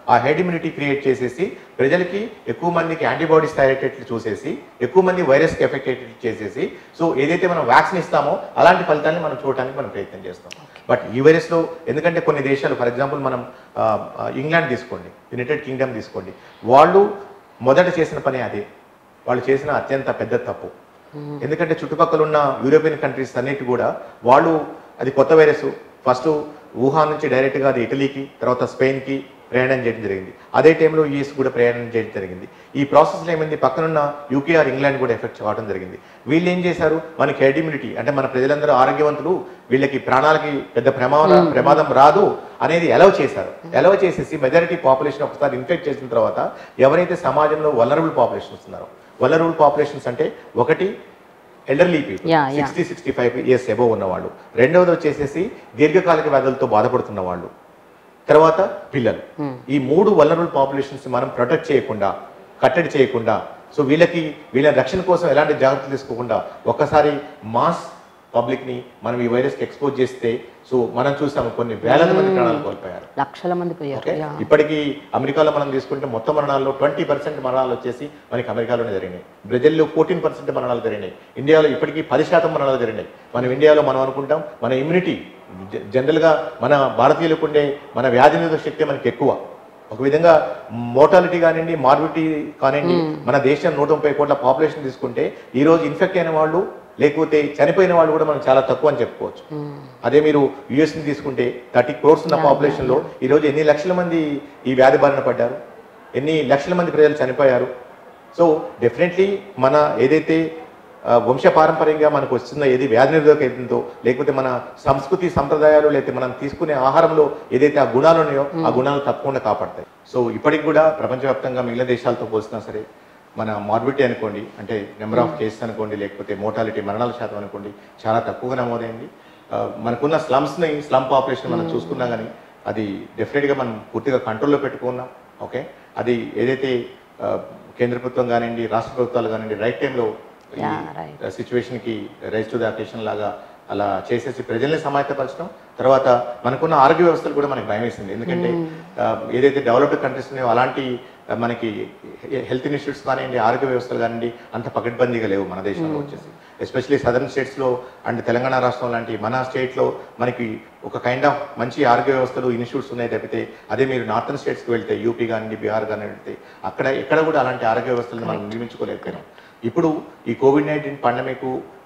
ఆ హెడ్ ఇమ్యూనిటీ క్రియేట్ చేసేసి ప్రజలకి ఎక్కువ మందికి యాంటీబాడీస్ తయారయ్యేటట్లు చూసేసి ఎక్కువ మంది వైరస్కి ఎఫెక్ట్ అయ్యేటట్లు చేసేసి సో ఏదైతే మనం వ్యాక్సిన్ ఇస్తామో అలాంటి ఫలితాన్ని మనం చూడడానికి మనం ప్రయత్నం చేస్తాం. బట్ ఈ వైరస్లో ఎందుకంటే కొన్ని దేశాలు ఫర్ ఎగ్జాంపుల్ మనం ఇంగ్లాండ్ తీసుకోండి, యునైటెడ్ కింగ్డమ్ తీసుకోండి, వాళ్ళు మొదట చేసిన పని అదే. వాళ్ళు చేసిన అత్యంత పెద్ద తప్పు. ఎందుకంటే చుట్టుపక్కల ఉన్న యూరోపియన్ కంట్రీస్ అన్నిటి కూడా వాళ్ళు అది కొత్త వైరస్ ఫస్ట్ వుహాన్ నుంచి డైరెక్ట్గా అది ఇటలీకి తర్వాత స్పెయిన్కి ప్రయాణం చేయడం జరిగింది. అదే టైంలో యూఎస్ కూడా ప్రయాణం చేయడం జరిగింది. ఈ ప్రాసెస్లో ఏమైంది, పక్కనున్న యూకే ఆర్ ఇంగ్లాండ్ కూడా ఎఫెక్ట్ కావడం జరిగింది. వీళ్ళు ఏం చేశారు, మనకి హెడ్ ఇమ్యూనిటీ అంటే మన ప్రజలందరూ ఆరోగ్యవంతులు, వీళ్ళకి ప్రాణాలకి పెద్ద ప్రమాదం రాదు అనేది అలౌ చేశారు. అలౌ చేసేసి మెజారిటీ పాపులేషన్ ఒకసారి ఇన్ఫెక్ట్ చేసిన తర్వాత ఎవరైతే సమాజంలో వలనరబుల్ పాపులేషన్స్ ఉన్నారో, వలనరబుల్ పాపులేషన్స్ అంటే ఒకటి ఎల్డర్లీ పీపుల్ 60-65 ఇయర్స్ అబోవ్ ఉన్నవాళ్ళు, రెండవది వచ్చేసేసి దీర్ఘకాలిక వ్యాధులతో బాధపడుతున్న వాళ్ళు, తర్వాత పిల్లలు. ఈ 3 వలనరబుల్ పాపులేషన్స్ మనం ప్రొటెక్ట్ చేయకుండా, కట్టడి చేయకుండా, సో వీళ్ళ రక్షణ కోసం ఎలాంటి జాగ్రత్తలు తీసుకోకుండా ఒక్కసారి మాస్ పబ్లిక్ని మనం ఈ వైరస్కి ఎక్స్పోజ్ చేస్తే సో మనం చూసాము కొన్ని వేల మంది ప్రాణాలు కోల్పోయారు, లక్షల మంది పోయారు. ఇప్పటికీ అమెరికాలో మనం తీసుకుంటే మొత్తం మరణాల్లో 20% మరణాలు వచ్చేసి మనకి అమెరికాలోనే జరిగినాయి. బ్రెజిల్లో 14% మరణాలు జరిగినాయి. ఇండియాలో ఇప్పటికీ 10% మరణాలు జరిగినాయి. మనం ఇండియాలో మనం అనుకుంటాం మన ఇమ్యూనిటీ జనరల్గా మన భారతీయులకు ఉండే మన వ్యాధి నిరోధక శక్తి మనకి ఎక్కువ. ఒక విధంగా మోర్టాలిటీ కానివ్వండి, మార్బిలిటీ కానివ్వండి, మన దేశం 130 కోట్ల పాపులేషన్ తీసుకుంటే ఈరోజు ఇన్ఫెక్ట్ అయిన వాళ్ళు లేకపోతే చనిపోయిన వాళ్ళు కూడా మనం చాలా తక్కువ అని చెప్పుకోవచ్చు. అదే మీరు యుఎస్ని తీసుకుంటే 30 crores ఉన్న పాపులేషన్లో ఈరోజు ఎన్ని లక్షల మంది ఈ వ్యాధి బారిన పడ్డారు, ఎన్ని లక్షల మంది ప్రజలు చనిపోయారు. సో డెఫినెట్లీ మన ఏదైతే వంశపారంపర్యంగా మనకు వస్తున్న ఏది వ్యాధి నిరోధక ఏదో లేకపోతే మన సంస్కృతి సంప్రదాయాలు లేకపోతే మనం తీసుకునే ఆహారంలో ఏదైతే ఆ గుణాలు ఉన్నాయో ఆ గుణాలు తప్పకుండా కాపాడతాయి. సో ఇప్పటికి కూడా ప్రపంచవ్యాప్తంగా మిగిలిన దేశాలతో పోల్చినా సరే మన మార్బిలిటీ అనుకోండి, అంటే నెంబర్ ఆఫ్ కేసెస్ అనుకోండి, లేకపోతే మోర్టాలిటీ మరణాల శాతం అనుకోండి చాలా తక్కువగా నమోదైంది. మనకున్న స్లమ్ పాపులేషన్ మనం చూసుకున్నా కానీ అది డెఫినెట్గా మనం పూర్తిగా కంట్రోల్లో పెట్టుకున్నాం. ఓకే, అది ఏదైతే కేంద్ర ప్రభుత్వం కానివ్వండి, రాష్ట్ర ప్రభుత్వాలు కానివ్వండి రైట్ టైంలో ఈ సిచ్యువేషన్కి రైజ్ టు ద అకేషన్ లాగా అలా చేసేసి ప్రజల్ని సమాయత్తపరచడం, తర్వాత మనకున్న ఆరోగ్య వ్యవస్థలు కూడా మనకి భయం వేసింది. ఎందుకంటే ఏదైతే డెవలప్డ్ కంట్రీస్ ఉన్నాయో అలాంటి మనకి హెల్త్ ఇన్స్టిట్యూట్స్ కానివ్వండి, ఆరోగ్య వ్యవస్థలు కానివ్వండి అంత పకడ్బందీగా లేవు మన దేశంలో వచ్చేసి. ఎస్పెషలీ సదర్న్ స్టేట్స్లో అండ్ తెలంగాణ రాష్ట్రం లాంటి మన స్టేట్లో మనకి ఒక కైండ్ ఆఫ్ మంచి ఆరోగ్య వ్యవస్థలు ఇన్స్టిట్యూట్స్ ఉన్నాయి తప్పితే అదే మీరు నార్థన్ స్టేట్స్కి వెళ్తే యూపీ కానివ్వండి, బీహార్ కానివ్వండి వెళ్తే ఎక్కడ కూడా అలాంటి ఆరోగ్య వ్యవస్థలను మనం నిర్మించుకోలేకపోయినాం. ఇప్పుడు ఈ COVID-19 పాండమిక్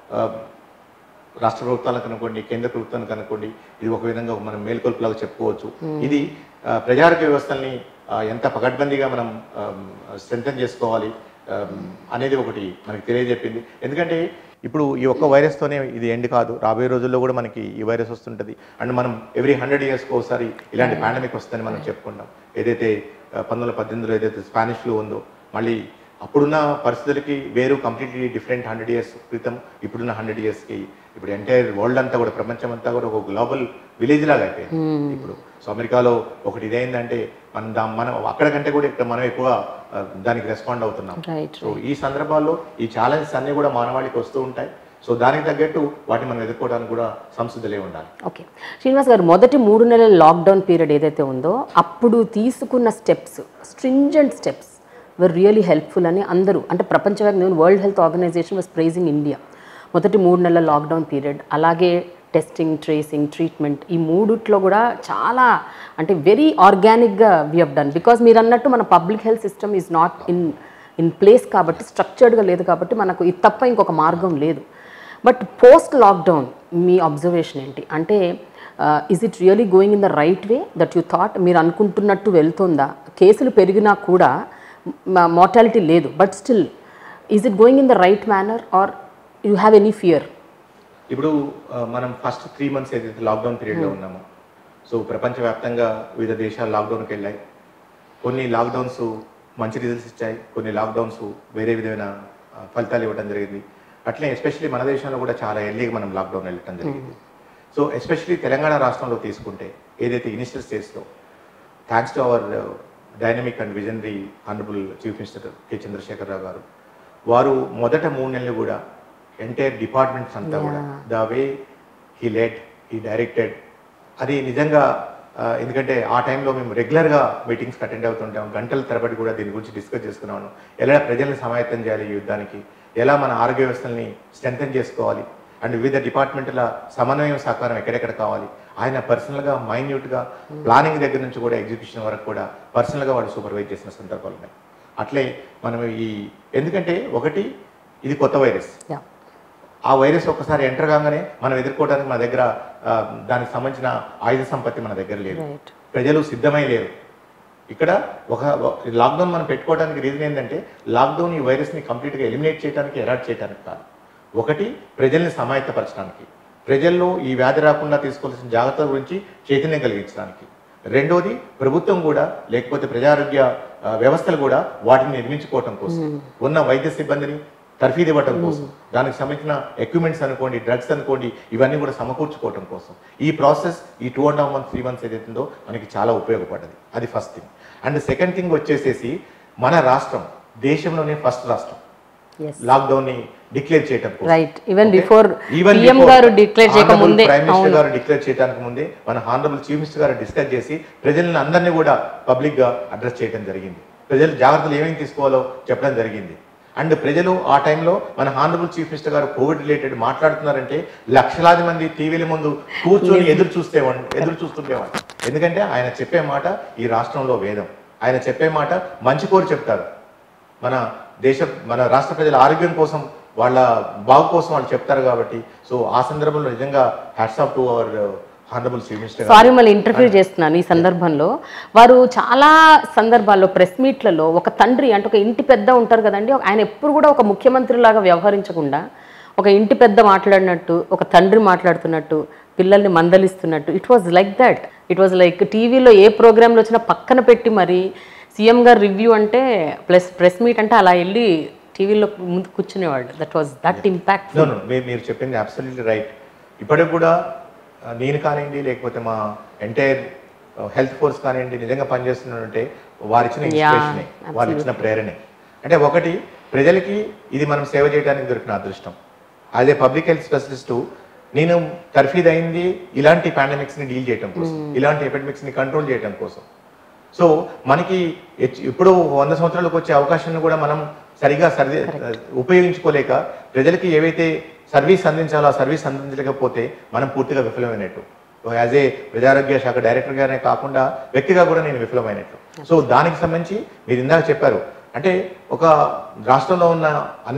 రాష్ట్ర ప్రభుత్వాలకు అనుకోండి, కేంద్ర ప్రభుత్వానికి అనుకోండి, ఇది ఒక విధంగా మనం మేల్కొల్పులాగా చెప్పుకోవచ్చు. ఇది ప్రజారోగ్య వ్యవస్థల్ని ఎంత పకడ్బందీగా మనం స్ట్రెంథెన్ చేసుకోవాలి అనేది ఒకటి మనకి తెలియజెప్పింది. ఎందుకంటే ఇప్పుడు ఈ ఒక్క వైరస్తోనే ఇది ఎండ్ కాదు, రాబోయే రోజుల్లో కూడా మనకి ఈ వైరస్ వస్తుంటుంది. అండ్ మనం ఎవ్రీ 100 yearsకి ఒకసారి ఇలాంటి పాండమిక్ వస్తుందని మనం చెప్పుకుంటాం. ఏదైతే 1918లో ఏదైతే స్పానిష్ ఫ్లూ ఉందో, మళ్ళీ అప్పుడున్న పరిస్థితులకి వేరు కంప్లీట్లీ డిఫరెంట్ 100 years క్రితం ఇప్పుడున్న 100 yearsకి ఇప్పుడు ఎంటైర్ వరల్డ్ అంతా కూడా ప్రపంచం అంతా కూడా ఒక గ్లోబల్ విలేజ్ లాగా అయిపోయింది ఇప్పుడు. సో అమెరికాలో ఒకటి ఇదేంటంటే మనం అక్కడ కంటే కూడా ఇక్కడ మనం ఎక్కువ దానికి రెస్పాండ్ అవుతున్నాం. సో ఈ సందర్భాల్లో ఈ ఛాలెంజెస్ అన్నీ కూడా మానవాళికి వస్తూ ఉంటాయి. సో దానికి తగ్గట్టు వాటిని మనం ఎదుర్కోవడానికి కూడా సంసిద్ధులే ఉండాలి. ఓకే శ్రీనివాస్ గారు, మొదటి 3 నెలల లాక్డౌన్ పీరియడ్ ఏదైతే ఉందో అప్పుడు తీసుకున్న steps, stringent steps were really helpful అని అందరూ, అంటే ప్రపంచవ్యాప్తంగా World health Organization was praising India. మొదటి 3 నెలల లాక్డౌన్ పీరియడ్, అలాగే టెస్టింగ్, ట్రేసింగ్, ట్రీట్మెంట్, ఈ మూడిట్లో కూడా చాలా అంటే వెరీ ఆర్గానిక్గా వీ హవ్ డన్. బికాజ్ మీరు అన్నట్టు మన public health system is not in place కాబట్టి, స్ట్రక్చర్డ్గా లేదు కాబట్టి మనకు ఇది తప్ప ఇంకొక మార్గం లేదు. బట్ పోస్ట్ లాక్డౌన్ మీ అబ్జర్వేషన్ ఏంటి? అంటే is it really going in the right way that you thought? మీరు అనుకుంటున్నట్టు వెళ్తుందా? కేసులు పెరిగినా కూడా మార్టాలిటీ లేదు, but still is it going in the right manner or you have any fear? ఇప్పుడు మనం ఫస్ట్ 3 months ఏదైతే లాక్డౌన్ పీరియడ్లో ఉన్నామో, సో ప్రపంచవ్యాప్తంగా వివిధ దేశాలు లాక్డౌన్కి వెళ్ళాయి. కొన్ని లాక్డౌన్స్ మంచి రిజల్ట్స్ ఇచ్చాయి, కొన్ని లాక్డౌన్స్ వేరే విధమైన ఫలితాలు ఇవ్వడం జరిగింది. అట్లే ఎస్పెషల్లీ మన దేశంలో కూడా చాలా ఎర్లీగా మనం లాక్డౌన్ వెళ్ళటం జరిగింది. సో ఎస్పెషల్లీ తెలంగాణ రాష్ట్రంలో తీసుకుంటే ఏదైతే ఇనిషియల్ స్టేజ్లో thanks to our dynamic and visionary honourable chief minister K Chandrashekar Rao గారు, వారు మొదట 3 నెలలు కూడా ఎంటైర్ డిపార్ట్మెంట్స్ అంతా కూడా the way he led, he directed, అది నిజంగా ఎందుకంటే ఆ టైంలో మేము రెగ్యులర్గా మీటింగ్స్కి అటెండ్ అవుతుంటాం, గంటల తరబడి కూడా దీని గురించి డిస్కస్ చేసుకున్నాను. ఎలా ప్రజల్ని సమాయత్తం చేయాలి ఈ యుద్ధానికి, ఎలా మన ఆరోగ్య వ్యవస్థల్ని స్ట్రెంథెన్ చేసుకోవాలి, అండ్ వివిధ డిపార్ట్మెంట్ల సమన్వయం సహకారం ఎక్కడెక్కడ కావాలి. ఆయన పర్సనల్గా మైన్యూట్గా ప్లానింగ్ దగ్గర నుంచి కూడా ఎగ్జిక్యూషన్ వరకు కూడా పర్సనల్గా వాళ్ళు సూపర్వైజ్ చేసిన సందర్భాలు ఉన్నాయి. అట్లే మనం ఎందుకంటే ఒకటి ఇది కొత్త వైరస్, ఆ వైరస్ ఒక్కసారి ఎంటర్ కాగానే మనం ఎదుర్కోవడానికి మన దగ్గర దానికి సంబంధించిన ఆయుధ సంపత్తి మన దగ్గర లేదు, ప్రజలు సిద్ధమై లేరు. ఇక్కడ ఒక లాక్డౌన్ మనం పెట్టుకోవడానికి రీజన్ ఏంటంటే లాక్డౌన్ ఈ వైరస్ని కంప్లీట్గా ఎలిమినేట్ చేయడానికి, ఎరాట్ చేయడానికి కాదు. ఒకటి ప్రజల్ని సమాయత్తపరచడానికి, ప్రజల్లో ఈ వ్యాధి రాకుండా తీసుకోవాల్సిన జాగ్రత్తల గురించి చైతన్యం కలిగించడానికి. రెండోది ప్రభుత్వం కూడా లేకపోతే ప్రజారోగ్య వ్యవస్థలు కూడా వాటిని నిర్మించుకోవటం కోసం, ఉన్న వైద్య సిబ్బందిని తర్ఫీదు ఇవ్వటం కోసం, దానికి సంబంధించిన ఎక్విప్మెంట్స్ అనుకోండి, డ్రగ్స్ అనుకోండి, ఇవన్నీ కూడా సమకూర్చుకోవటం కోసం ఈ ప్రాసెస్ ఈ 2.5 months 3 months ఏదైతుందో మనకి చాలా ఉపయోగపడ్డది. అది first thing. And second thing వచ్చేసేసి మన రాష్ట్రం దేశంలోనే ఫస్ట్ రాష్ట్రం లాక్డౌన్ ని డిక్లేర్ చేయడం కోసం. రైట్, ఈవెన్ బిఫోర్ పిఎం గారు డిక్లేర్ చేయకముందే, ప్రైమ్ మినిస్టర్ గారు డిక్లేర్ చేయడానికి ముందే మన హానరబుల్ చీఫ్ మినిస్టర్ గారు డిస్కస్ చేసి ప్రజలను అందరినీ కూడా పబ్లిక్ గా అడ్రస్ చేయడం జరిగింది. ప్రజలు జాగ్రత్తలు ఏమేమి తీసుకోవాలో చెప్పడం జరిగింది. అండ్ ప్రజలు ఆ టైంలో మన హానరబుల్ చీఫ్ మినిస్టర్ గారు కోవిడ్ రిలేటెడ్ మాట్లాడుతున్నారంటే లక్షలాది మంది టీవీల ముందు కూర్చొని ఎదురు చూస్తుండేవాడు. ఎందుకంటే ఆయన చెప్పే మాట ఈ రాష్ట్రంలో వేదం, ఆయన చెప్పే మాట మంచి కోరి చెప్తారు. మన రాష్ట్ర ప్రజల ఆరోగ్యం కోసం, వాళ్ళ బాగు కోసం వాళ్ళు చెప్తారు కాబట్టి. సో ఆ సందర్భంలో నిజంగా hats off to our honourable chief minister. Sorry మళ్ళీ ఇంటర్ఫ్యూ చేస్తున్నాను. ఈ సందర్భంలో వారు చాలా సందర్భాల్లో ప్రెస్ మీట్లలో ఒక తండ్రి అంటే ఒక ఇంటి పెద్ద ఉంటారు కదండి, ఆయన ఎప్పుడు కూడా ఒక ముఖ్యమంత్రి లాగా వ్యవహరించకుండా ఒక ఇంటి పెద్ద మాట్లాడినట్టు, ఒక తండ్రి మాట్లాడుతున్నట్టు, పిల్లల్ని మందలిస్తున్నట్టు, it was like that. It was like టీవీలో ఏ ప్రోగ్రాంలో వచ్చినా పక్కన పెట్టి మరి సీఎం గారు రివ్యూ అంటే ప్రెస్ మీట్ అంటే అలా వెళ్ళి టీవీలో ముందు కూర్చునేవాడు. That was that impact. మీరు చెప్పింది అబ్సల్యూట్లీ రైట్. ఇప్పటికి కూడా నేను కానివ్వండి, లేకపోతే మా ఎంటైర్ హెల్త్ ఫోర్స్ కానివ్వండి, నిజంగా పనిచేస్తున్నారంటే వారిచ్చిన ఇన్స్పిరేషనే, వారిచ్చిన ప్రేరణే. అంటే ఒకటి ప్రజలకి ఇది మనం సేవ చేయడానికి దొరికిన అదృష్టం. As a public health specialist నేను తర్ఫీదు అయింది ఇలాంటి పాండమిక్స్ని డీల్ చేయడం కోసం, ఇలాంటి ఎపిడమిక్స్ని కంట్రోల్ చేయడం కోసం. సో మనకి ఇప్పుడు 100 సంవత్సరాలకు వచ్చే అవకాశాన్ని కూడా మనం సరిగా ఉపయోగించుకోలేక ప్రజలకి ఏవైతే సర్వీస్ అందించాలో ఆ సర్వీస్ అందించలేకపోతే మనం పూర్తిగా విఫలమైనట్టు. యాజ్ ఏ ప్రజారోగ్య శాఖ డైరెక్టర్గానే కాకుండా వ్యక్తిగా కూడా నేను విఫలమైనట్టు. సో దానికి సంబంధించి మీరు ఇందాక చెప్పారు, అంటే ఒక రాష్ట్రంలో ఉన్న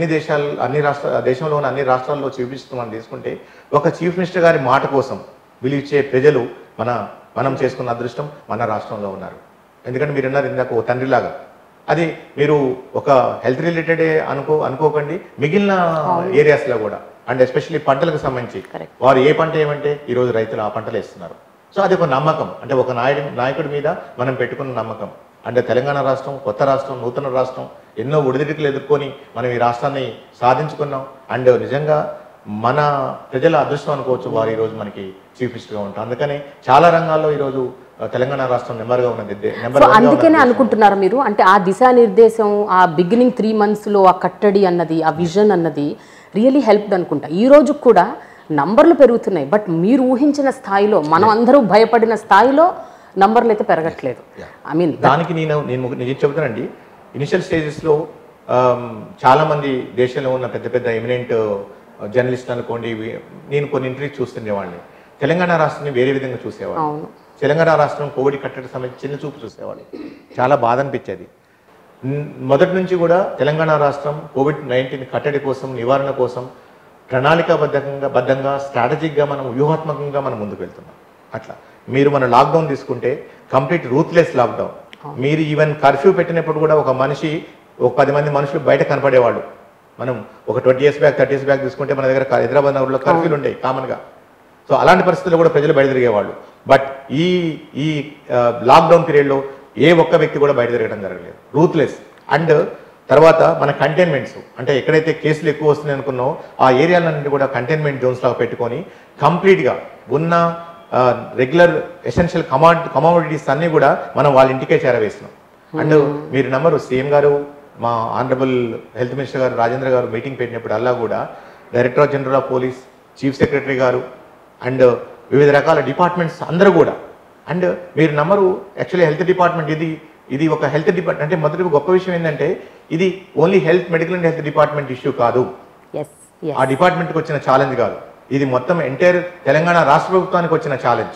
దేశంలో ఉన్న అన్ని రాష్ట్రాల్లో చీఫ్ మినిస్టర్ మనం తీసుకుంటే ఒక చీఫ్ మినిస్టర్ గారి మాట కోసం విలువిచ్చే ప్రజలు మనం చేసుకున్న అదృష్టం మన రాష్ట్రంలో ఉన్నారు. ఎందుకంటే మీరు అన్నారు ఇందాక ఓ తండ్రిలాగా, అది మీరు ఒక హెల్త్ రిలేటెడే అనుకోకండి, మిగిలిన ఏరియాస్లో కూడా, అండ్ ఎస్పెషల్లీ పంటలకు సంబంధించి వారు ఏ పంట ఏమంటే ఈరోజు రైతులు ఆ పంటలు వేస్తున్నారు. సో అది ఒక నమ్మకం, అంటే ఒక నాయకుడి మీద మనం పెట్టుకున్న నమ్మకం. అంటే తెలంగాణ రాష్ట్రం కొత్త రాష్ట్రం, నూతన రాష్ట్రం, ఎన్నో ఒడిదుడుకులు ఎదుర్కొని మనం ఈ రాష్ట్రాన్ని సాధించుకున్నాం. అండ్ నిజంగా మన ప్రజల అదృష్టం అనుకోవచ్చు వారు ఈరోజు మనకి చీఫ్ మినిస్టర్గా ఉంటాం. అందుకని చాలా రంగాల్లో ఈరోజు తెలంగాణ రాష్ట్రం నెంబర్గా ఉన్నది. అందుకనే అనుకుంటున్నారు మీరు, అంటే ఆ దిశానిర్దేశం, ఆ బిగినింగ్ 3 monthsలో ఆ కట్టడి అన్నది, ఆ విజన్ అన్నది రియలీ హెల్ప్డ్ అనుకుంటా. ఈ రోజు కూడా నంబర్లు పెరుగుతున్నాయి, బట్ మీరు ఊహించిన స్థాయిలో, మనం అందరూ భయపడిన స్థాయిలో నంబర్లు అయితే పెరగట్లేదు. ఐ మీన్ దానికి నేను నిజం చెబుతానండి. ఇనిషియల్ స్టేజెస్లో చాలామంది దేశంలో ఉన్న పెద్ద పెద్ద ఎమినెంట్ జర్నలిస్ట్ అనుకోండి, నేను కొన్ని ఇంటర్వ్యూస్ చూస్తుండేవాడిని. తెలంగాణ రాష్ట్రాన్ని వేరే విధంగా చూసేవాళ్ళు. తెలంగాణ రాష్ట్రం కోవిడ్ కట్టడి సంబంధించి చిన్న చూపు చూసేవాళ్ళు. చాలా బాధ అనిపించేది. మొదటి నుంచి కూడా తెలంగాణ రాష్ట్రం COVID-19 కట్టడి కోసం, నివారణ కోసం ప్రణాళికాబద్ధంగా స్ట్రాటజిక్గా మనం వ్యూహాత్మకంగా మనం ముందుకు వెళ్తున్నాం. అట్లా మీరు మన లాక్డౌన్ తీసుకుంటే కంప్లీట్ రూత్లెస్ లాక్డౌన్. మీరు ఈవెన్ కర్ఫ్యూ పెట్టినప్పుడు కూడా ఒక 10 మంది మనుషులు బయట కనపడేవాళ్ళు. మనం ఒక 20 years బ్యాక్ 30 years బ్యాక్ తీసుకుంటే మన దగ్గర హైదరాబాద్ నగరంలో కర్ఫ్యూలు ఉండేవి కామన్గా. సో అలాంటి పరిస్థితుల్లో కూడా ప్రజలు బయట తిరిగేవాళ్ళు. బట్ ఈ లాక్డౌన్ పీరియడ్లో ఏ ఒక్క వ్యక్తి కూడా బయట తిరగడం జరగలేదు. రూత్లెస్. అండ్ తర్వాత మన కంటైన్మెంట్స్, అంటే ఎక్కడైతే కేసులు ఎక్కువ వస్తున్నాయి అనుకున్నామో ఆ ఏరియాలన్నింటి కూడా కంటైన్మెంట్ జోన్స్ లాగా పెట్టుకొని కంప్లీట్గా ఉన్న రెగ్యులర్ ఎసెన్షియల్ కమోడిటీస్ అన్నీ కూడా మనం వాళ్ళ ఇంటికే చేరవేసినాం. అండ్ మీరు నమ్మరు, సీఎం గారు, మా ఆనరబుల్ హెల్త్ మినిస్టర్ గారు రాజేంద్ర గారు మీటింగ్ పెట్టినప్పుడు అలా కూడా director general of police, chief secretary గారు అండ్ వివిధ రకాల డిపార్ట్మెంట్స్ అందరూ కూడా అండ్ మీరు నమ్మరు, యాక్చువల్లీ హెల్త్ డిపార్ట్మెంట్ ఇది ఒక హెల్త్ డిపార్ట్మెంట్ అంటే మొదటి గొప్ప విషయం ఏంటంటే ఇది only medical and health department issue కాదు, ఆ డిపార్ట్మెంట్కి వచ్చిన ఛాలెంజ్ కాదు, ఇది మొత్తం ఎంటైర్ తెలంగాణ రాష్ట్ర ప్రభుత్వానికి వచ్చిన ఛాలెంజ్.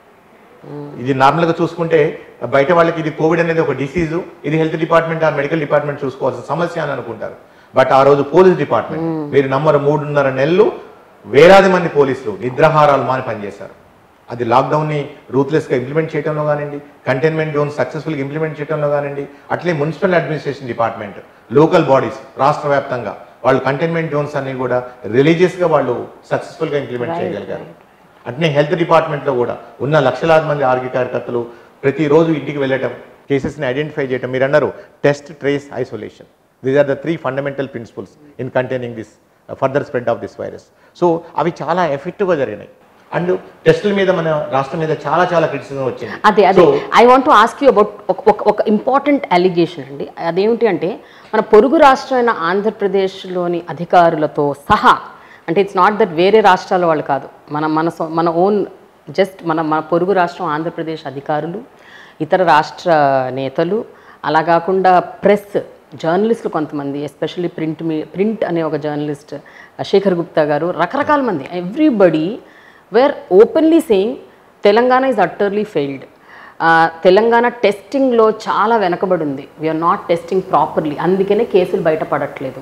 ఇది నార్మల్గా చూసుకుంటే బయట వాళ్ళకి ఇది కోవిడ్ అనేది ఒక డిసీజు, ఇది health department or medical department చూసుకోవాల్సిన సమస్య అని అనుకుంటారు. బట్ ఆ రోజు పోలీస్ డిపార్ట్మెంట్ మీరు నమ్మరు 3.5 నెలలు వేలాది మంది పోలీసులు నిద్రాహారాలు మాని పనిచేశారు. అది లాక్డౌన్ని రూత్లెస్గా ఇంప్లిమెంట్ చేయడంలో కానివ్వండి, కంటైన్మెంట్ జోన్ సక్సెస్ఫుల్గా ఇంప్లిమెంట్ చేయడంలో కానివ్వండి, అట్లే municipal administration department, local bodies రాష్ట్ర వ్యాప్తంగా వాళ్ళు కంటైన్మెంట్ జోన్స్ అన్ని కూడా రిలీజియస్గా వాళ్ళు సక్సెస్ఫుల్గా ఇంప్లిమెంట్ చేయగలిగారు. అట్నే హెల్త్ డిపార్ట్మెంట్లో కూడా ఉన్న లక్షలాది మంది ఆరోగ్య కార్యకర్తలు ప్రతిరోజు ఇంటికి వెళ్ళటం, కేసెస్ని ఐడెంటిఫై చేయటం. మీరు అన్నారు test, trace, isolation, these are the 3 fundamental principles in containing this further spread of this virus. So అవి చాలా ఎఫెక్టివ్గా జరిగినాయి. అండ్ టెస్టుల మీద మన రాష్ట్రం మీద చాలా క్రిటిసిజం వచ్చింది. అదే I want to ask you about ఒక ఇంపార్టెంట్ అలిగేషన్ అండి. అదేమిటి అంటే మన పొరుగు రాష్ట్రమైన ఆంధ్రప్రదేశ్లోని అధికారులతో సహా, అంటే ఇట్స్ నాట్ దట్ వేరే రాష్ట్రాల వాళ్ళు కాదు, మన ఓన్ జస్ట్ మన పొరుగు రాష్ట్రం ఆంధ్రప్రదేశ్ అధికారులు, ఇతర రాష్ట్ర నేతలు, అలా కాకుండా ప్రెస్ జర్నలిస్టులు కొంతమంది, ఎస్పెషల్లీ ప్రింట్ అనే ఒక జర్నలిస్ట్ శేఖర్ గుప్తా గారు, రకరకాల మంది, everybody were openly saying Telangana is utterly failed. Telangana టెస్టింగ్లో చాలా వెనకబడి ఉంది, వీఆర్ నాట్ టెస్టింగ్ ప్రాపర్లీ, అందుకనే కేసులు బయటపడట్లేదు,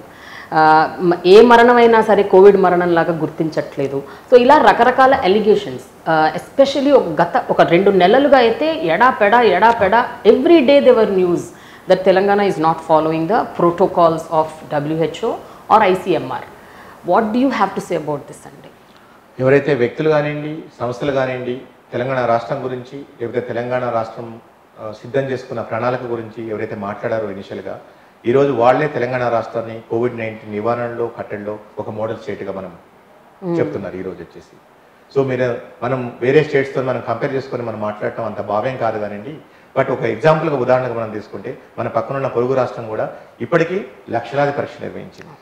ఏ మరణమైనా సరే కోవిడ్ మరణంలాగా గుర్తించట్లేదు. సో ఇలా రకరకాల ఎలిగేషన్స్, ఎస్పెషల్లీ ఒక 2 నెలలుగా అయితే ఎడాపెడా every day there were news that Telangana is not following the protocols of WHO or ICMR. What do you have to say about this అండి? ఎవరైతే వ్యక్తులు కానివ్వండి, సంస్థలు కానివ్వండి, తెలంగాణ రాష్ట్రం గురించి, లేకపోతే తెలంగాణ రాష్ట్రం సిద్ధం చేసుకున్న ప్రణాళిక గురించి ఎవరైతే మాట్లాడారో ఇనిషియల్గా, ఈరోజు వాళ్లే తెలంగాణ రాష్ట్రాన్ని COVID-19 నివారణలో కట్టడిలో ఒక మోడల్ స్టేట్గా మనం చెప్తున్నారు ఈరోజు వచ్చేసి. సో మనం వేరే స్టేట్స్తో మనం కంపేర్ చేసుకొని మనం మాట్లాడటం అంత భావ్యం కాదు కానివ్వండి. బట్ ఒక ఎగ్జాంపుల్గా ఉదాహరణగా మనం తీసుకుంటే మన పక్కనున్న పొరుగు రాష్ట్రం కూడా ఇప్పటికీ లక్షలాది పరీక్షలు నిర్వహించింది.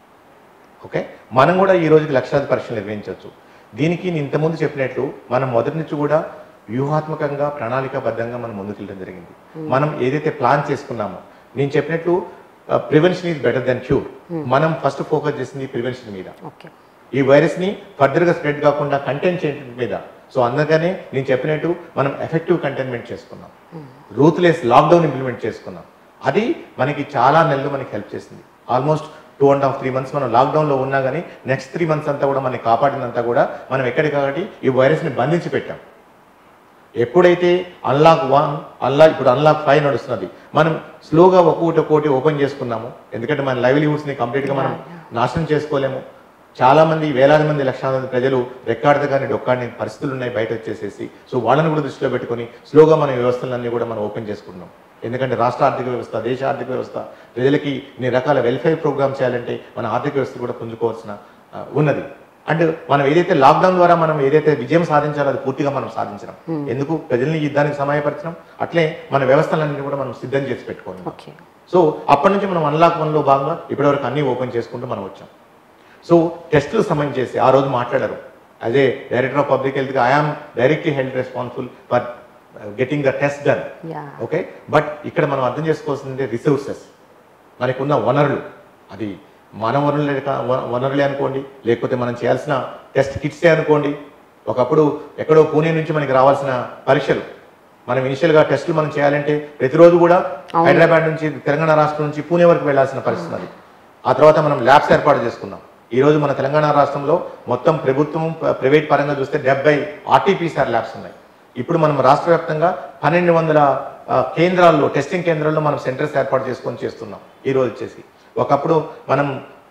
ఓకే, మనం కూడా ఈ రోజుకి లక్షలాది పరీక్షలు నిర్వహించవచ్చు. దీనికి నేను ఇంతకుముందు చెప్పినట్లు మనం మొదటి నుంచి కూడా వ్యూహాత్మకంగా ప్రణాళికాబద్ధంగా మనం ముందుకెళ్ళడం జరిగింది. మనం ఏదైతే ప్లాన్ చేసుకున్నామో, నేను చెప్పినట్లు prevention is better than cure. మనం ఫస్ట్ ఫోకస్ చేసింది ప్రివెన్షన్ మీద, ఈ వైరస్ని ఫర్దర్గా స్ప్రెడ్ కాకుండా కంటైన్ చేయడం మీద. సో అందుకనే నేను చెప్పినట్టు మనం ఎఫెక్టివ్ కంటైన్మెంట్ చేసుకున్నాం, రూత్లెస్ లాక్డౌన్ ఇంప్లిమెంట్ చేసుకున్నాం. అది మనకి చాలా నెలలు మనకి హెల్ప్ చేసింది. ఆల్మోస్ట్ 2.5-3 months మనం లాక్డౌన్లో ఉన్నా కానీ నెక్స్ట్ 3 months అంతా కూడా మనకి కాపాడినంతా కూడా మనం ఎక్కడికక్కడి ఈ వైరస్ని బంధించి పెట్టాం. ఎప్పుడైతే అన్లాక్ 1 ఇప్పుడు అన్లాక్ 5 నడుస్తున్నది, మనం స్లోగా ఒక్కొక్కటి ఓపెన్ చేసుకున్నాము. ఎందుకంటే మన లైవ్లీహుడ్స్ని కంప్లీట్గా మనం నాశనం చేసుకోలేము. చాలామంది వేలాది మంది లక్షలాది మంది ప్రజలు రెక్కాడదు కానీ డొక్కాడని పరిస్థితులు ఉన్నాయి బయట వచ్చేసేసి. సో వాళ్ళని కూడా దృష్టిలో పెట్టుకొని స్లోగా మన వ్యవస్థలన్నీ కూడా మనం ఓపెన్ చేసుకున్నాం. ఎందుకంటే రాష్ట్ర ఆర్థిక వ్యవస్థ, దేశ ఆర్థిక వ్యవస్థ, ప్రజలకి ఇన్ని రకాల వెల్ఫేర్ ప్రోగ్రామ్స్ చేయాలంటే మన ఆర్థిక వ్యవస్థ కూడా పుంజుకోవాల్సిన ఉన్నది. అండ్ మనం ఏదైతే లాక్డౌన్ ద్వారా మనం ఏదైతే విజయం సాధించాలో అది పూర్తిగా మనం సాధించడం. ఎందుకు ప్రజల్ని యుద్ధానికి సమయపరచడం, అట్లే మన వ్యవస్థలన్నీ కూడా మనం సిద్ధం చేసి పెట్టుకోవాలి. సో అప్పటి నుంచి మనం అన్లాక్ 1లో భాగంగా ఇప్పటివరకు అన్ని ఓపెన్ చేసుకుంటూ మనం వచ్చాం. సో టెస్టులు సంబంధించి చేసి ఆ రోజు మాట్లాడారు, as a director of public హెల్త్గా I am directly health responsible for getting the test done. Okay, but ఇక్కడ మనం అర్థం చేసుకోవాల్సింది రిసోర్సెస్, మనకున్న వనరులు, అది మన వనరులే అనుకోండి, లేకపోతే మనం చేయాల్సిన టెస్ట్ కిట్సే అనుకోండి. ఒకప్పుడు ఎక్కడో పూణే నుంచి మనకి రావాల్సిన పరీక్షలు, మనం ఇనిషియల్గా టెస్టులు మనం చేయాలంటే ప్రతిరోజు కూడా హైదరాబాద్ నుంచి, తెలంగాణ రాష్ట్రం నుంచి పూణే వరకు వెళ్లాల్సిన పరిస్థితి అది. ఆ తర్వాత మనం ల్యాబ్స్ ఏర్పాటు చేసుకున్నాం. ఈరోజు మన తెలంగాణ రాష్ట్రంలో మొత్తం ప్రభుత్వం ప్రైవేట్ పరంగా చూస్తే 70 RT-PCR ల్యాబ్స్ ఉన్నాయి. ఇప్పుడు మనం రాష్ట్ర వ్యాప్తంగా 1200 కేంద్రాల్లో, టెస్టింగ్ కేంద్రాల్లో మనం సెంటర్స్ ఏర్పాటు చేసుకొని చేస్తున్నాం. ఈరోజు వచ్చేసి ఒకప్పుడు మనం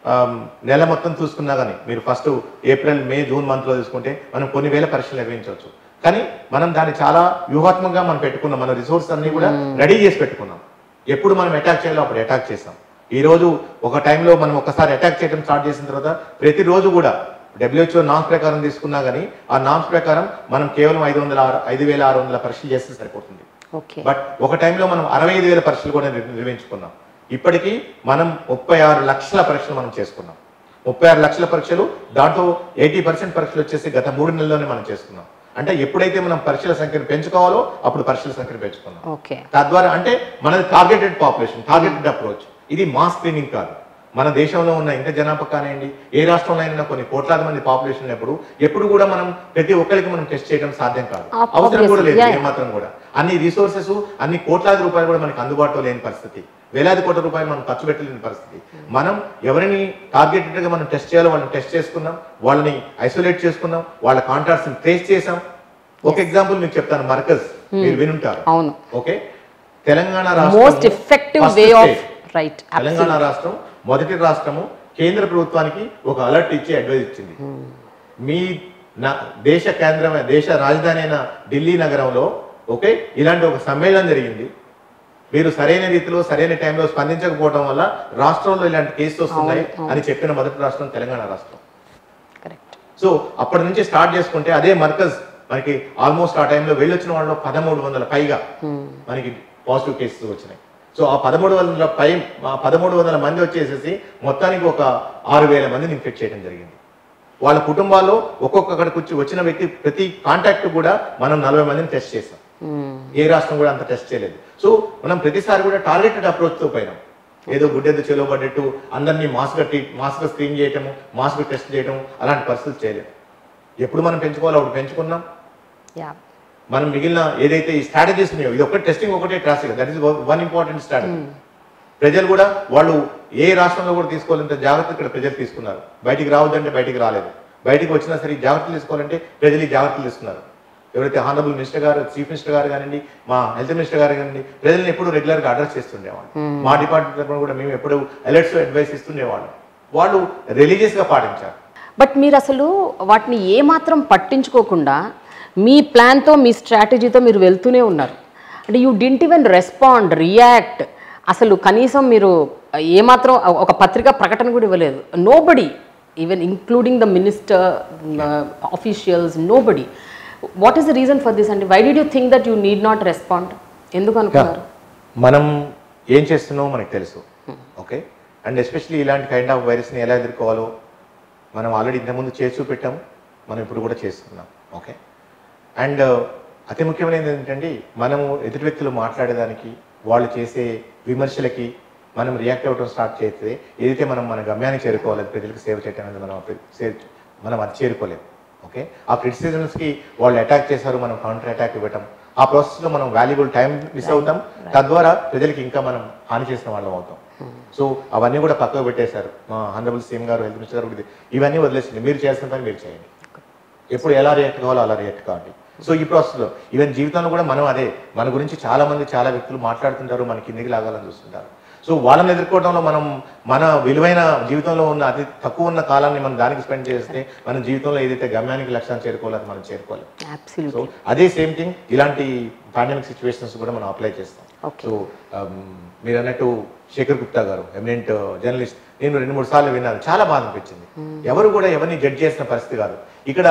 నెల మొత్తం చూసుకున్నా కానీ మీరు ఫస్ట్ ఏప్రిల్, మే, జూన్ మంత్లో చూసుకుంటే మనం కొన్ని వేల పరీక్షలు నిర్వహించవచ్చు. కానీ మనం దాన్ని చాలా వ్యూహాత్మకంగా మనం పెట్టుకున్నాం, మన రిసోర్స్ అన్ని కూడా రెడీ చేసి పెట్టుకున్నాం. ఎప్పుడు మనం అటాక్ చేయాలో అప్పుడు అటాక్ చేస్తాం. ఈరోజు ఒక టైంలో మనం ఒకసారి అటాక్ చేయడం స్టార్ట్ చేసిన తర్వాత ప్రతిరోజు కూడా WHO నామ్స్ ప్రకారం తీసుకున్నా కానీ ఆ నామ్స్ ప్రకారం మనం కేవలం 5,600 పరీక్షలు చేస్తే సరిపోతుంది. బట్ ఒక టైంలో మనం 65,000 పరీక్షలు కూడా నిర్వహించుకున్నాం. ఇప్పటికీ మనం 36 లక్షల పరీక్షలు మనం చేసుకున్నాం. 36 లక్షల పరీక్షలు, దాంట్లో 80% పరీక్షలు వచ్చేసి గత 3 నెలల్లోనే మనం చేసుకున్నాం. అంటే ఎప్పుడైతే మనం పరీక్షల సంఖ్యను పెంచుకోవాలో అప్పుడు పరీక్షల సంఖ్యను పెంచుకున్నాం. ఓకే. తద్వారా అంటే మనది టార్గెటెడ్ పాపులేషన్, టార్గెటెడ్ అప్రోచ్. ఇది మాస్ స్క్రీనింగ్ కాదు. మన దేశంలో ఉన్న ఇంత జనాభా కానివ్వండి, ఏ రాష్ట్రంలో అయినా కొన్ని కోట్లాది మంది పాపులేషన్ ఉన్నప్పుడు ఎప్పుడు కూడా మనం ప్రతి ఒక్కరికి మనం టెస్ట్ చేయడం సాధ్యం కాదు, అవసరం కూడా లేదు ఏమాత్రం కూడా. అన్ని రిసోర్సెస్, అన్ని కోట్లాది రూపాయలు కూడా మనకి అందుబాటులో లేని పరిస్థితి, వేలాది కోట్ల రూపాయలు మనం ఖర్చు పెట్టలేని పరిస్థితి. మనం ఎవరిని టార్గెటెడ్ గా మనం టెస్ట్ చేయాలో వాళ్ళని టెస్ట్ చేసుకున్నాం, వాళ్ళని ఐసోలేట్ చేసుకున్నాం, వాళ్ళ కాంటాక్ట్స్ ని ట్రేస్ చేసాం. ఒక ఎగ్జాంపుల్ మీకు చెప్తాను, మర్కజ్ మీరు వినుంటారు. అవును. ఓకే, తెలంగాణ రాష్ట్రం most effective way of right. Telangana రాష్ట్రం మొదటి రాష్ట్రము కేంద్ర ప్రభుత్వానికి ఒక అలర్ట్ ఇచ్చి అడ్వైజ్ ఇచ్చింది. మీ దేశ కేంద్రమైన దేశ రాజధాని అయిన ఢిల్లీ నగరంలో ఓకే ఇలాంటి ఒక సమ్మేళనం జరిగింది, మీరు సరైన రీతిలో సరైన టైంలో స్పందించకపోవడం వల్ల రాష్ట్రంలో ఇలాంటి కేసులు వస్తున్నాయి అని చెప్పిన మొదటి రాష్ట్రం తెలంగాణ రాష్ట్రం. సో అప్పటి నుంచి స్టార్ట్ చేసుకుంటే అదే మర్కజ్ మనకి ఆల్మోస్ట్ ఆ టైంలో వెళ్ళొచ్చిన వాళ్ళలో 1300 పైగా మనకి పాజిటివ్ కేసెస్ వచ్చినాయి. సో ఆ 1300 మంది వచ్చేసేసి మొత్తానికి ఒక 6000 మందిని ఇన్ఫెక్ట్ చేయడం జరిగింది. వాళ్ళ కుటుంబాల్లో ఒక్కొక్కడికి వచ్చిన వ్యక్తి ప్రతి కాంటాక్ట్ కూడా మనం 40 మందిని టెస్ట్ చేసాం. ఏ రాష్ట్రం కూడా అంత టెస్ట్ చేయలేదు. సో మనం ప్రతిసారి కూడా టార్గెటెడ్ అప్రోచ్తో పోయినాం. ఏదో గుడ్డెద్దు చెలో పడ్డట్టు అందరినీ మాస్క్ స్క్రీన్ చేయటము, మాస్క్ టెస్ట్ చేయటం అలాంటి పరిస్థితులు చేయలేదు. ఎప్పుడు మనం పెంచుకోవాలో అప్పుడు పెంచుకున్నాం. మనం మిగిలిన ఏదైతే ఈ స్ట్రాటజీస్ ఉన్నాయో, ఇది ఒకటి టెస్టింగ్ ఒకటే tracing, that is one important strategy. ప్రజలు కూడా వాళ్ళు ఏ రాష్ట్రంలో కూడా తీసుకోవాలంటే జాగ్రత్త ఇక్కడ ప్రజలు తీసుకున్నారు. బయటికి రావద్దంటే బయటికి రాలేదు, బయటికి వచ్చినా సరే జాగ్రత్తలు తీసుకోవాలంటే ప్రజలు ఈ జాగ్రత్తలు తీసుకున్నారు. ఎవరైతే హానరబుల్ మినిస్టర్ గారు, చీఫ్ మినిస్టర్ గారు కానివ్వండి, మా హెల్త్ మినిస్టర్ గారు కానివ్వండి, ప్రజల్ని ఎప్పుడు రెగ్యులర్గా అడ్రస్ చేస్తుండేవాళ్ళు. మా డిపార్ట్మెంట్ తరఫున కూడా మేము ఎప్పుడు అలర్ట్స్ అడ్వైస్ ఇస్తుండేవాళ్ళం. వాళ్ళు రిలీజియస్గా పాటించారు. బట్ మీరు అసలు వాటిని ఏమాత్రం పట్టించుకోకుండా మీ ప్లాన్తో మీ స్ట్రాటజీతో మీరు వెళ్తూనే ఉన్నారు. అంటే you didn't even respond, react. అసలు కనీసం మీరు ఏమాత్రం ఒక పత్రికా ప్రకటన కూడా ఇవ్వలేదు. Nobody, even including the minister, officials, nobody. What is the reason for this అండి? Why did you think that you need not respond? ఎందుకు అనుకున్నారు? మనం ఏం చేస్తున్నామో మనకు తెలుసు. ఓకే, అండ్ ఎస్పెషలీ ఇలాంటి కైండ్ ఆఫ్ వైరస్ని ఎలా ఎదుర్కోవాలో మనం ఆల్రెడీ ఇంతకుముందు చేసి చూపెట్టాము, మనం ఇప్పుడు కూడా చేస్తున్నాం. ఓకే, అండ్ అతి ముఖ్యమైనది ఏంటంటే మనము ఎదుటి వ్యక్తులు మాట్లాడేదానికి, వాళ్ళు చేసే విమర్శలకి మనం రియాక్ట్ అవ్వడం స్టార్ట్ చేస్తే ఏదైతే మనం మన గమ్యాన్ని చేరుకోవాలి, ప్రజలకు సేవ చేయడం అనేది మనం అది చేరుకోలేము. ఓకే, ఆ క్రిటిసిజమ్స్కి వాళ్ళు అటాక్ చేశారు, మనం కౌంటర్ అటాక్ ఇవ్వటం, ఆ ప్రాసెస్లో మనం వాల్యుబుల్ టైం మిస్ అవుతాం. తద్వారా ప్రజలకి ఇంకా మనం హాని చేసిన వాళ్ళం అవుతాం. సో అవన్నీ కూడా పక్కకు పెట్టేశారు మా హానరబుల్ సీఎం గారు, హెల్త్ మినిస్టర్ గారు. ఇవన్నీ వదిలేసింది, మీరు చేసిన పని మీరు చేయండి, ఎప్పుడు ఎలా రియాక్ట్ కావాలో అలా రియాక్ట్ కావండి. సో ఈ ప్రాసెస్లో ఈవెన్ జీవితంలో కూడా మనం అదే, మన గురించి చాలా వ్యక్తులు మాట్లాడుతుంటారు, మన కిందికి లాగాలని చూస్తుంటారు. సో వాళ్ళని ఎదుర్కోవడంలో మనం మన విలువైన జీవితంలో ఉన్న అతి తక్కువ ఉన్న కాలాన్ని మనం దానికి స్పెండ్ చేస్తే మనం జీవితంలో ఏదైతే గమ్యానికి లక్ష్యాన్ని చేరుకోవాలని మనం చేరుకోలేం. సో అదే సేమ్ థింగ్ ఇలాంటి పాండమిక్ సిచ్యువేషన్స్ కూడా మనం అప్లై చేస్తాం. సో మీరు అన్నట్టు శేఖర్ గుప్తా గారు, ఎమినెంట్ జర్నలిస్ట్, నేను 2-3 సార్లు విన్నాను, చాలా బాధ అనిపించింది. ఎవరు కూడా ఎవరిని జడ్జ్ చేసిన పరిస్థితి కాదు. ఇక్కడ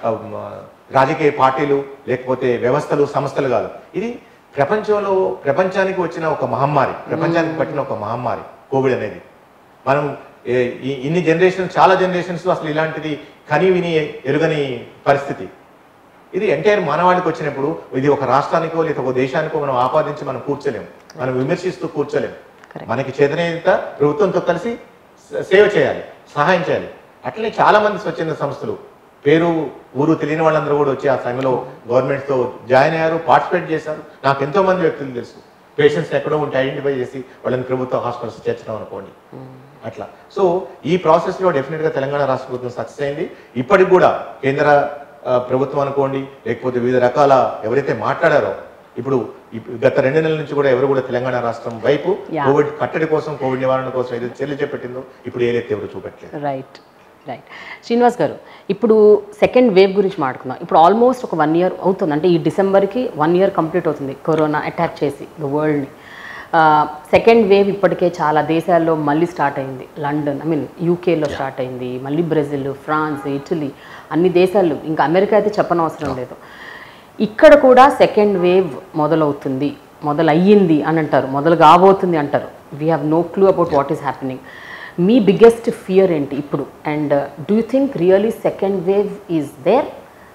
రాజకీయ పార్టీలు లేకపోతే వ్యవస్థలు, సంస్థలు కాదు. ఇది ప్రపంచానికి వచ్చిన ఒక మహమ్మారి, ప్రపంచానికి పట్టిన ఒక మహమ్మారి కోవిడ్ అనేది. మనం ఇన్ని చాలా జనరేషన్స్ అసలు ఇలాంటిది కని విని ఎరుగని పరిస్థితి. ఇది ఎంటైర్ మానవాళికి వచ్చినప్పుడు ఇది ఒక రాష్ట్రానికో లేదా ఒక దేశానికో మనం ఆపాదించి మనం కూర్చోలేము, మనం విమర్శిస్తూ కూర్చోలేము. మనకి చేతనైనంత ప్రభుత్వంతో కలిసి సేవ చేయాలి, సహాయం చేయాలి. అట్లనే చాలా మంది స్వచ్ఛంద సంస్థలు, పేరు ఊరు తెలియని వాళ్ళందరూ కూడా వచ్చి ఆ సమయంలో గవర్నమెంట్తో జాయిన్ అయ్యారు, పార్టిసిపేట్ చేశారు. నాకు ఎంతో మంది వ్యక్తులు తెలుసు, పేషెంట్స్ ఎక్కడో ఉంటే ఐడెంటిఫై చేసి వాళ్ళని ప్రభుత్వ హాస్పిటల్స్ చేర్చడం అనుకోండి అట్లా. సో ఈ ప్రాసెస్లో డెఫినెట్గా తెలంగాణ రాష్ట్ర ప్రభుత్వం సక్సెస్ అయింది. ఇప్పటికి కూడా కేంద్ర ప్రభుత్వం అనుకోండి, లేకపోతే వివిధ రకాల ఎవరైతే మాట్లాడారో, ఇప్పుడు గత 2 నెలల నుంచి కూడా ఎవరు కూడా తెలంగాణ రాష్ట్రం వైపు కోవిడ్ కట్టడి కోసం, కోవిడ్ నివారణ కోసం ఏదైతే చర్యలు చేపట్టిందో ఇప్పుడు ఏదైతే ఎవరు చూపెట్టలేదు. రైట్. శ్రీనివాస్ గారు, ఇప్పుడు సెకండ్ వేవ్ గురించి మాట్లాడుకుందాం. ఇప్పుడు ఆల్మోస్ట్ ఒక 1 year అవుతుంది, అంటే ఈ డిసెంబర్కి 1 year కంప్లీట్ అవుతుంది కరోనా అటాక్ చేసి వరల్డ్ని. సెకండ్ వేవ్ ఇప్పటికే చాలా దేశాల్లో మళ్ళీ స్టార్ట్ అయింది. లండన్, యూకేలో స్టార్ట్ అయింది, మళ్ళీ బ్రెజిల్, ఫ్రాన్స్, ఇటలీ, అన్ని దేశాలు, ఇంకా అమెరికా అయితే చెప్పనవసరం లేదు. ఇక్కడ కూడా సెకండ్ వేవ్ మొదలయ్యింది అని అంటారు, మొదలు కాబోతుంది అంటారు. We have no clue about what is happening. మీ బిగ్గెస్ట్ ఫియర్ ఏంటి ఇప్పుడు? And do you think really second wave is there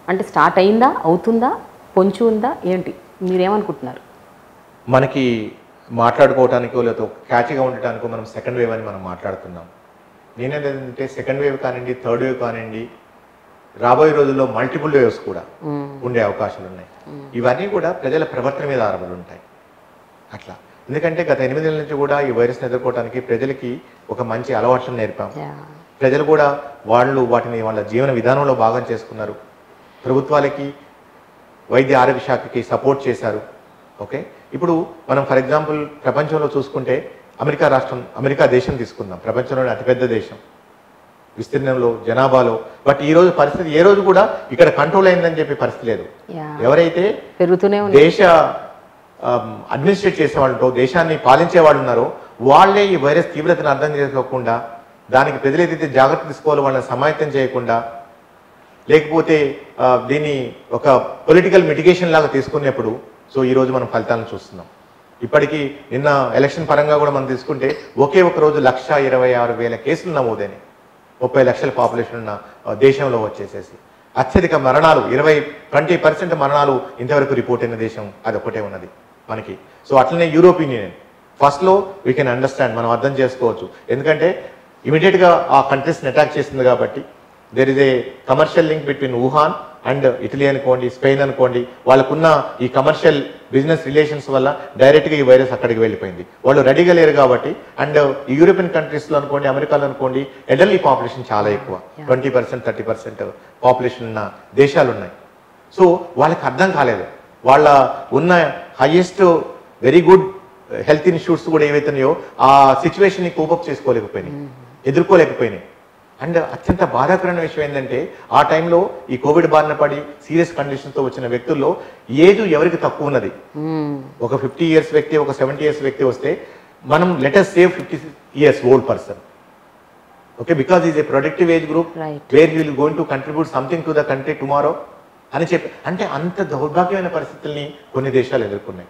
అంటే స్టార్ట్ అయిందా, అవుతుందా, పొంచి ఉందా, ఏంటి మీరేమనుకుంటున్నారు? మనకి మాట్లాడుకోవటానికో లేకపోతే క్యాచ్గా ఉండటానికో మనం సెకండ్ వేవ్ అని మనం మాట్లాడుతున్నాం. నేనేంటంటే సెకండ్ వేవ్ కానివ్వండి, థర్డ్ వేవ్ కానివ్వండి, రాబోయే రోజుల్లో మల్టిపుల్ వేవ్స్ కూడా ఉండే అవకాశాలు ఉన్నాయి. ఇవన్నీ కూడా ప్రజల ప్రవర్తన మీద ఆధారపడి ఉంటాయి. అట్లా ఎందుకంటే గత 8 నెలల నుంచి కూడా ఈ వైరస్ని ఎదుర్కోవడానికి ప్రజలకి ఒక మంచి అలవాట్లను నేర్పాం. ప్రజలు కూడా వాటిని వాళ్ళ జీవన విధానంలో భాగం చేసుకున్నారు. ప్రభుత్వాలకి, వైద్య ఆరోగ్య శాఖకి సపోర్ట్ చేశారు. ఓకే, ఇప్పుడు మనం ఫర్ ఎగ్జాంపుల్ ప్రపంచంలో చూసుకుంటే అమెరికా దేశం తీసుకుందాం. ప్రపంచంలోని అతిపెద్ద దేశం విస్తీర్ణంలో, జనాభాలో. బట్ ఈ రోజు పరిస్థితి ఏ రోజు కూడా ఇక్కడ కంట్రోల్ అయిందని చెప్పే పరిస్థితి లేదు. ఎవరైతే పెరుగుతూనే దేశ అడ్మినిస్ట్రేట్ చేసే వాళ్ళతో, దేశాన్ని పాలించే వాళ్ళు ఉన్నారో వాళ్ళే ఈ వైరస్ తీవ్రతను అర్థం చేసుకోకుండా, దానికి ప్రజలు ఏదైతే జాగ్రత్త తీసుకోవాలో వాళ్ళని సమాయత్తం చేయకుండా, లేకపోతే దీన్ని ఒక పొలిటికల్ మిటిగేషన్ లాగా తీసుకునేప్పుడు సో ఈరోజు మనం ఫలితాలను చూస్తున్నాం. ఇప్పటికీ నిన్న ఎలక్షన్ పరంగా కూడా మనం తీసుకుంటే ఒకే ఒక రోజు 126,000 కేసులు నమోదైనాయి. 30 లక్షల పాపులేషన్ ఉన్న దేశంలో వచ్చేసేసి అత్యధిక మరణాలు 20% మరణాలు ఇంతవరకు రిపోర్ట్ అయిన దేశం అదొకటే ఉన్నది మనకి. సో అట్లనే యూరోపియన్ యూనియన్ ఫస్ట్లో వీ కెన్ అండర్స్టాండ్, మనం అర్థం చేసుకోవచ్చు. ఎందుకంటే ఇమీడియట్గా ఆ కంట్రీస్ని అటాక్ చేసింది కాబట్టి. There is a commercial link between Wuhan and Italy అనుకోండి, స్పెయిన్ అనుకోండి, వాళ్ళకున్న ఈ కమర్షియల్ బిజినెస్ రిలేషన్స్ వల్ల డైరెక్ట్గా ఈ వైరస్ అక్కడికి వెళ్ళిపోయింది. వాళ్ళు రెడీగా లేరు కాబట్టి. అండ్ యూరోపియన్ కంట్రీస్లో అనుకోండి, అమెరికాలో అనుకోండి, ఎల్డర్లీ పాపులేషన్ చాలా ఎక్కువ, 20%, 30% పాపులేషన్ ఉన్న దేశాలు ఉన్నాయి. సో వాళ్ళకి అర్థం కాలేదు. వాళ్ళ ఉన్న highest very good health institutes కూడా ఏవైతున్నాయో ఆ సిచ్యువేషన్ని కోపప్ చేసుకోలేకపోయినాయి, ఎదుర్కోలేకపోయినాయి. అండ్ అత్యంత బాధాకరమైన విషయం ఏంటంటే ఆ టైంలో ఈ కోవిడ్ బారిన పడి సీరియస్ కండిషన్తో వచ్చిన వ్యక్తుల్లో ఏజ్ ఎవరికి తక్కువ ఉన్నది. ఒక 50 years వ్యక్తి, ఒక 70 years వ్యక్తి వస్తే మనం let us save 50 years old person. Okay, because is a productive age group where you will going to contribute something to the country tomorrow అని చెప్పి. అంటే అంత దౌర్భాగ్యమైన పరిస్థితుల్ని కొన్ని దేశాలు ఎదుర్కొన్నాయి.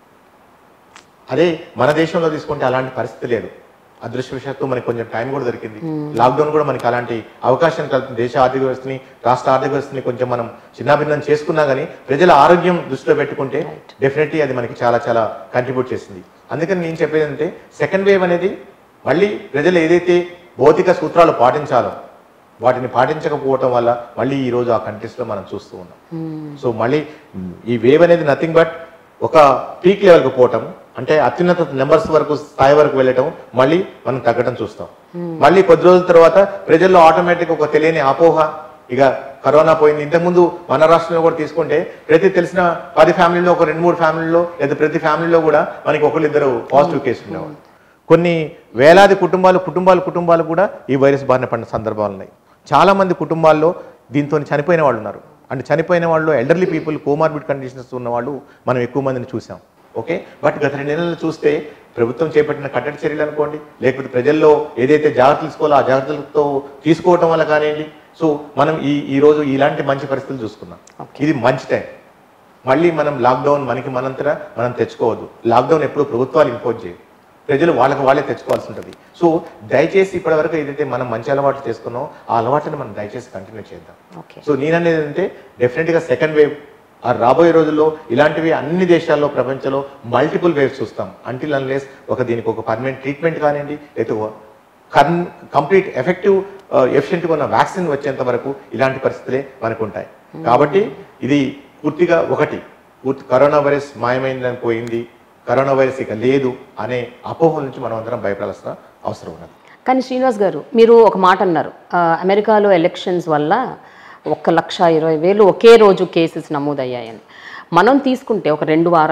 అదే మన దేశంలో తీసుకుంటే అలాంటి పరిస్థితి లేదు. అదృష్టవశాత్తు మనకి కొంచెం టైం కూడా దొరికింది. లాక్డౌన్ కూడా మనకి అలాంటి అవకాశం కలుగుతుంది. దేశ ఆర్థిక వ్యవస్థని, రాష్ట్ర ఆర్థిక వ్యవస్థని కొంచెం మనం చిన్నాభిన్నం చేసుకున్నా కానీ ప్రజల ఆరోగ్యం దృష్టిలో పెట్టుకుంటే డెఫినెట్లీ అది మనకి చాలా చాలా కంట్రిబ్యూట్ చేసింది. అందుకని నేను చెప్పేది అంటే సెకండ్ వేవ్ అనేది మళ్ళీ ప్రజలు ఏదైతే భౌతిక సూత్రాలు పాటించాలో వాటిని పాటించకపోవటం వల్ల మళ్ళీ ఈ రోజు ఆ కంట్రీస్లో మనం చూస్తూ ఉన్నాం. సో మళ్ళీ ఈ వేవ్ అనేది నథింగ్ బట్ ఒక పీక్ లెవెల్కి పోవటం, అంటే అత్యున్నత నెంబర్స్ వరకు, స్థాయి వరకు వెళ్ళటం, మళ్ళీ మనం తగ్గడం చూస్తాం. మళ్ళీ కొద్ది రోజుల తర్వాత ప్రజల్లో ఆటోమేటిక్ ఒక తెలియని అపోహ, ఇక కరోనా పోయింది. ఇంతకుముందు మన రాష్ట్రంలో కూడా తీసుకుంటే తెలిసిన 10 ఫ్యామిలీలో ఒక 2-3 ఫ్యామిలీలో లేదా ప్రతి ఫ్యామిలీలో కూడా మనకి ఒకళ్ళిద్దరు పాజిటివ్ కేసులు ఉండేవాళ్ళు. కొన్ని వేలాది కుటుంబాలు కూడా ఈ వైరస్ బారిన పడిన సందర్భాలు ఉన్నాయి. చాలా మంది కుటుంబాల్లో దీంతో చనిపోయిన వాళ్ళు ఉన్నారు. అంటే చనిపోయిన వాళ్ళు ఎల్డర్లీ పీపుల్, కోమార్బిడ్ కండిషన్స్ ఉన్న వాళ్ళు మనం ఎక్కువ మందిని చూసాం. ఓకే, బట్ గత 2 నెలలు చూస్తే ప్రభుత్వం చేపట్టిన కట్టడి చర్యలు అనుకోండి, లేకపోతే ప్రజల్లో ఏదైతే జాగ్రత్తలు తీసుకోవాలో ఆ జాగ్రత్తలతో తీసుకోవటం వల్ల కానివ్వండి, సో మనం ఈ రోజు ఇలాంటి మంచి పరిస్థితులు చూసుకున్నాం. ఇది మంచి టైం. మళ్ళీ మనం లాక్డౌన్ మనంతటా మనం తెచ్చుకోవద్దు. లాక్డౌన్ ఎప్పుడు ప్రభుత్వాలు ఇంపోజ్ చేయదు, ప్రజలు వాళ్ళే తెచ్చుకోవాల్సి ఉంటుంది. సో దయచేసి ఇప్పటివరకు ఏదైతే మనం మంచి అలవాట్లు చేసుకున్నామో ఆ అలవాట్లను మనం దయచేసి కంటిన్యూ చేద్దాం. సో నేననేది ఏంటంటే డెఫినెట్గా సెకండ్ వేవ్ రాబోయే రోజుల్లో ఇలాంటివి అన్ని దేశాల్లో, ప్రపంచంలో మల్టిపుల్ వేవ్స్ చూస్తాం. అంటిల్ అన్లెస్ దీనికి ఒక పర్మనెంట్ ట్రీట్మెంట్ కానివ్వండి, లేకపోతే కంప్లీట్ ఎఫిషియెంట్గా ఉన్న వ్యాక్సిన్ వచ్చేంత వరకు ఇలాంటి పరిస్థితులే మనకు ఉంటాయి. కాబట్టి ఇది పూర్తిగా కరోనా వైరస్ మాయమైందని పోయింది, కరోనా వైరస్ ఇక లేదు అనే అపోహల నుంచి మనం అందరం భయపడాల్సిన అవసరం ఉన్నది. కానీ శ్రీనివాస్ గారు, మీరు ఒక మాట అన్నారు, అమెరికాలో ఎలక్షన్స్ వల్ల 1,20,000 ఒకే రోజు కేసెస్ నమోదయ్యాయని. మనం తీసుకుంటే ఒక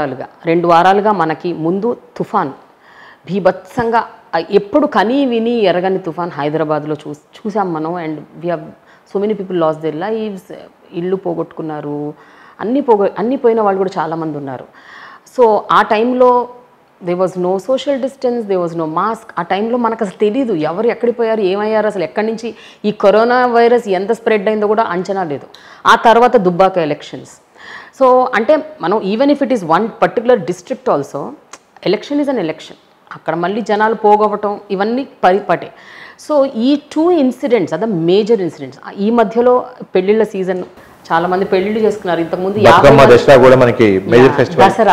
2 వారాలుగా మనకి ముందు తుఫాన్ బీభత్సంగా, ఎప్పుడు కనీ విని ఎరగని తుఫాన్ హైదరాబాద్లో చూసాం మనం. And we have so many people lost their lives, ఇల్లు పోగొట్టుకున్నారు, అన్నీ పోయిన వాళ్ళు కూడా చాలామంది ఉన్నారు. సో ఆ టైంలో there was no social distance, there was no mask. ఆ టైంలో మనకు అసలు తెలియదు ఎవరు ఎక్కడికి పోయారు, ఏమయ్యారు, అసలు ఎక్కడి నుంచి ఈ కరోనా వైరస్ ఎంత స్ప్రెడ్ అయిందో కూడా అంచనా లేదు. ఆ తర్వాత దుబ్బాక ఎలక్షన్స్. సో అంటే మనం even if it is one particular district also, election is an election. అక్కడ మళ్ళీ జనాలు పోగొట్టడం ఇవన్నీ పరిపటే. సో ఈ 2 ఇన్సిడెంట్స్ అదే మేజర్ ఇన్సిడెంట్స్. ఈ మధ్యలో పెళ్ళిళ్ళ సీజన్ చాలా మంది పెళ్లిళ్ళు చేసుకున్నారు ఇంతకుముందు. బతుకమ్మ దసరా కూడా మనకి మేజర్ ఫెస్టివల్. దసరా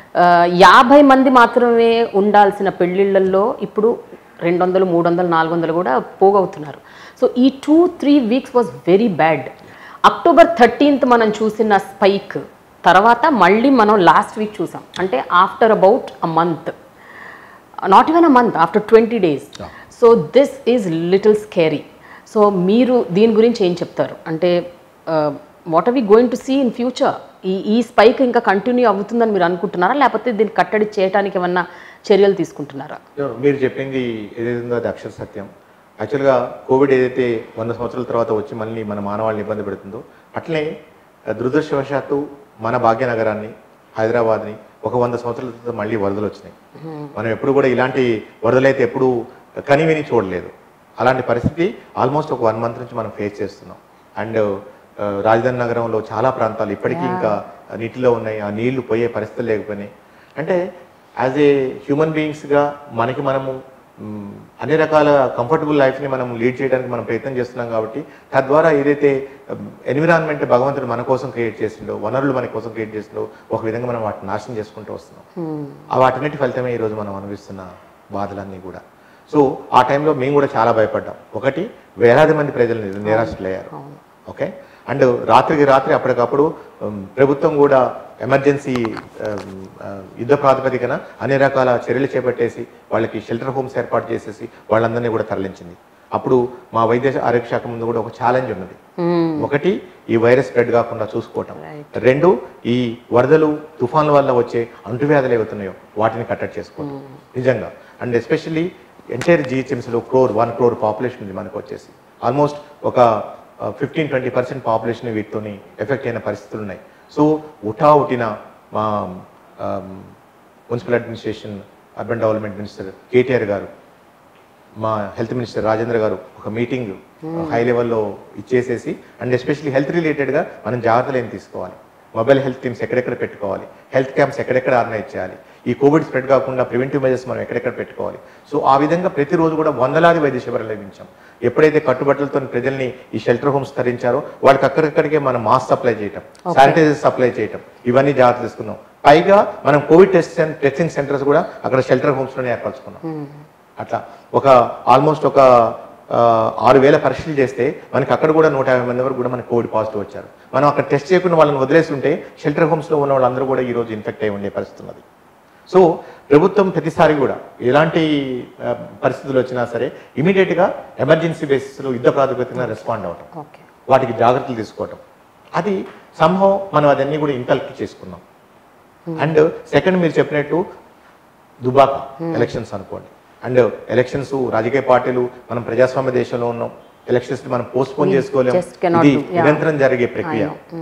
50 మంది మాత్రమే ఉండాల్సిన పెళ్లిళ్ళల్లో ఇప్పుడు 200, 300, 400 కూడా పోగవుతున్నారు. సో ఈ 2-3 weeks was very bad. October 13th మనం చూసిన స్పైక్ తర్వాత మళ్ళీ మనం లాస్ట్ వీక్ చూసాం. అంటే after about a month, not even a month, after 20 days. So this is little scary. So మీరు దీని గురించి ఏం చెప్తారు? అంటే what are we going to see in future? ఈ స్పైక్ ఇంకా కంటిన్యూ అవుతుందని మీరు అనుకుంటున్నారా, లేకపోతే దీన్ని కట్టడి చేయడానికి ఏమన్నా చర్యలు తీసుకుంటున్నారా? మీరు చెప్పింది ఏదైతుందో అది అక్షర సత్యం. యాక్చువల్గా కోవిడ్ ఏదైతే 100 సంవత్సరాల తర్వాత వచ్చి మళ్ళీ మన మానవాళిని ఇబ్బంది పెడుతుందో, అట్లనే దురదృష్టవశాత్తు మన భాగ్యనగరాన్ని, హైదరాబాద్ని ఒక 100 సంవత్సరాల తర్వాత మళ్ళీ వరదలు వచ్చినాయి. మనం ఎప్పుడు కూడా ఇలాంటి వరదలు అయితే ఎప్పుడు కనివిని చూడలేదు. అలాంటి పరిస్థితి ఆల్మోస్ట్ ఒక 1 month నుంచి మనం ఫేస్ చేస్తున్నాం. అండ్ రాజధాని నగరంలో చాలా ప్రాంతాలు ఇప్పటికీ ఇంకా నీటిలో ఉన్నాయి. ఆ నీళ్లు పోయే పరిస్థితులు లేకపోయినాయి. అంటే యాజ్ ఏ హ్యూమన్ బీయింగ్స్గా మనము అన్ని రకాల కంఫర్టబుల్ లైఫ్ని మనం లీడ్ చేయడానికి మనం ప్రయత్నం చేస్తున్నాం. కాబట్టి తద్వారా ఏదైతే ఎన్విరాన్మెంట్ భగవంతుడు మన కోసం క్రియేట్ చేసిండో, వనరులు మన కోసం క్రియేట్ చేసిండో, ఒక విధంగా మనం వాటిని నాశనం చేసుకుంటూ వస్తున్నాం. ఆ వాటన్నిటి ఫలితమే ఈరోజు మనం అనుభవిస్తున్న బాధలన్నీ కూడా. సో ఆ టైంలో మేము కూడా చాలా భయపడ్డాం. ఒకటి, వేలాది మంది ప్రజలు నిరాశలయ్యారు. ఓకే. అండ్ రాత్రికి రాత్రి అప్పటికప్పుడు ప్రభుత్వం కూడా ఎమర్జెన్సీ యుద్ధ ప్రాతిపదికన అన్ని రకాల చర్యలు చేపట్టేసి వాళ్ళకి షెల్టర్ హోమ్స్ ఏర్పాటు చేసేసి వాళ్ళందరినీ కూడా తరలించింది. అప్పుడు మా వైద్య ఆరోగ్య శాఖ ముందు కూడా ఒక ఛాలెంజ్ ఉన్నది. ఒకటి, ఈ వైరస్ స్ప్రెడ్ కాకుండా చూసుకోవటం. 2, ఈ వరదలు తుఫాన్ల వల్ల వచ్చే అంటువ్యాధులు ఏవవుతున్నాయో వాటిని కట్టడి చేసుకోవటం నిజంగా. అండ్ ఎస్పెషల్లీ ఎంటైర్ జిహెచ్ఎంసీలో 1 crore పాపులేషన్ ఉంది మనకు వచ్చేసి. ఆల్మోస్ట్ ఒక 15-20% పాపులేషన్ వీటితోని ఎఫెక్ట్ అయిన పరిస్థితులు ఉన్నాయి. సో ఉఠిన మా municipal administration, urban development minister KTR గారు, మా హెల్త్ మినిస్టర్ రాజేంద్ర గారు ఒక మీటింగ్ హై లెవెల్లో ఇచ్చేసేసి, అండ్ ఎస్పెషల్లీ హెల్త్ రిలేటెడ్గా మనం జాగ్రత్తలు ఏం తీసుకోవాలి, మొబైల్ హెల్త్ టీమ్స్ ఎక్కడెక్కడ పెట్టుకోవాలి, హెల్త్ క్యాంప్స్ ఎక్కడెక్కడ ఆర్గనైజ్ చేయాలి, ఈ కోవిడ్ స్ప్రెడ్ కాకుండా ప్రివెంటివ్ మెజర్స్ మనం ఎక్కడెక్కడ పెట్టుకోవాలి. సో ఆ విధంగా ప్రతిరోజు కూడా వందలాది వైద్య శిబిరాలు నిర్మించాం. ఎప్పుడైతే కట్టుబట్టలతో ప్రజల్ని ఈ షెల్టర్ హోమ్స్ తరించారో వాళ్ళకి అక్కడిక్కడికే మనం మాస్క్ సప్లై చేయటం, శానిటైజర్ సప్లై చేయటం, ఇవన్నీ జాగ్రత్త తీసుకున్నాం. పైగా మనం కోవిడ్ టెస్టింగ్ సెంటర్స్ కూడా అక్కడ షెల్టర్ హోమ్స్లోనే ఏర్పరచుకున్నాం. అట్లా ఆల్మోస్ట్ ఒక 6,000 పరీక్షలు చేస్తే మనకి అక్కడ కూడా 150 మంది వరకు కూడా మనకి కోవిడ్ పాజిటివ్ వచ్చారు. మనం అక్కడ టెస్ట్ చేయకుండా వాళ్ళని వదిలేసి ఉంటే షెల్టర్ హోమ్స్లో ఉన్న వాళ్ళందరూ కూడా ఈరోజు ఇన్ఫెక్ట్ అయి ఉండే పరిస్థితి ఉన్నది. సో ప్రభుత్వం ప్రతిసారి కూడా ఎలాంటి పరిస్థితులు వచ్చినా సరే ఇమీడియట్గా ఎమర్జెన్సీ బేసిస్లో యుద్ధ ప్రాతిపదికన రెస్పాండ్ అవ్వటం, వాటికి జాగ్రత్తలు తీసుకోవటం, అది సంభవం మనం అదన్నీ కూడా ఇంకల్కి చేసుకున్నాం. అండ్ సెకండ్, మీరు చెప్పినట్టు దుబాక ఎలక్షన్స్ అనుకోండి. అండ్ ఎలక్షన్స్, రాజకీయ పార్టీలు, మనం ప్రజాస్వామ్య దేశంలో ఉన్నాం, ఎలక్షన్స్ మనం పోస్ట్పోన్ చేసుకోలేము. ఇది నిరంతరం జరిగే ప్రక్రియ.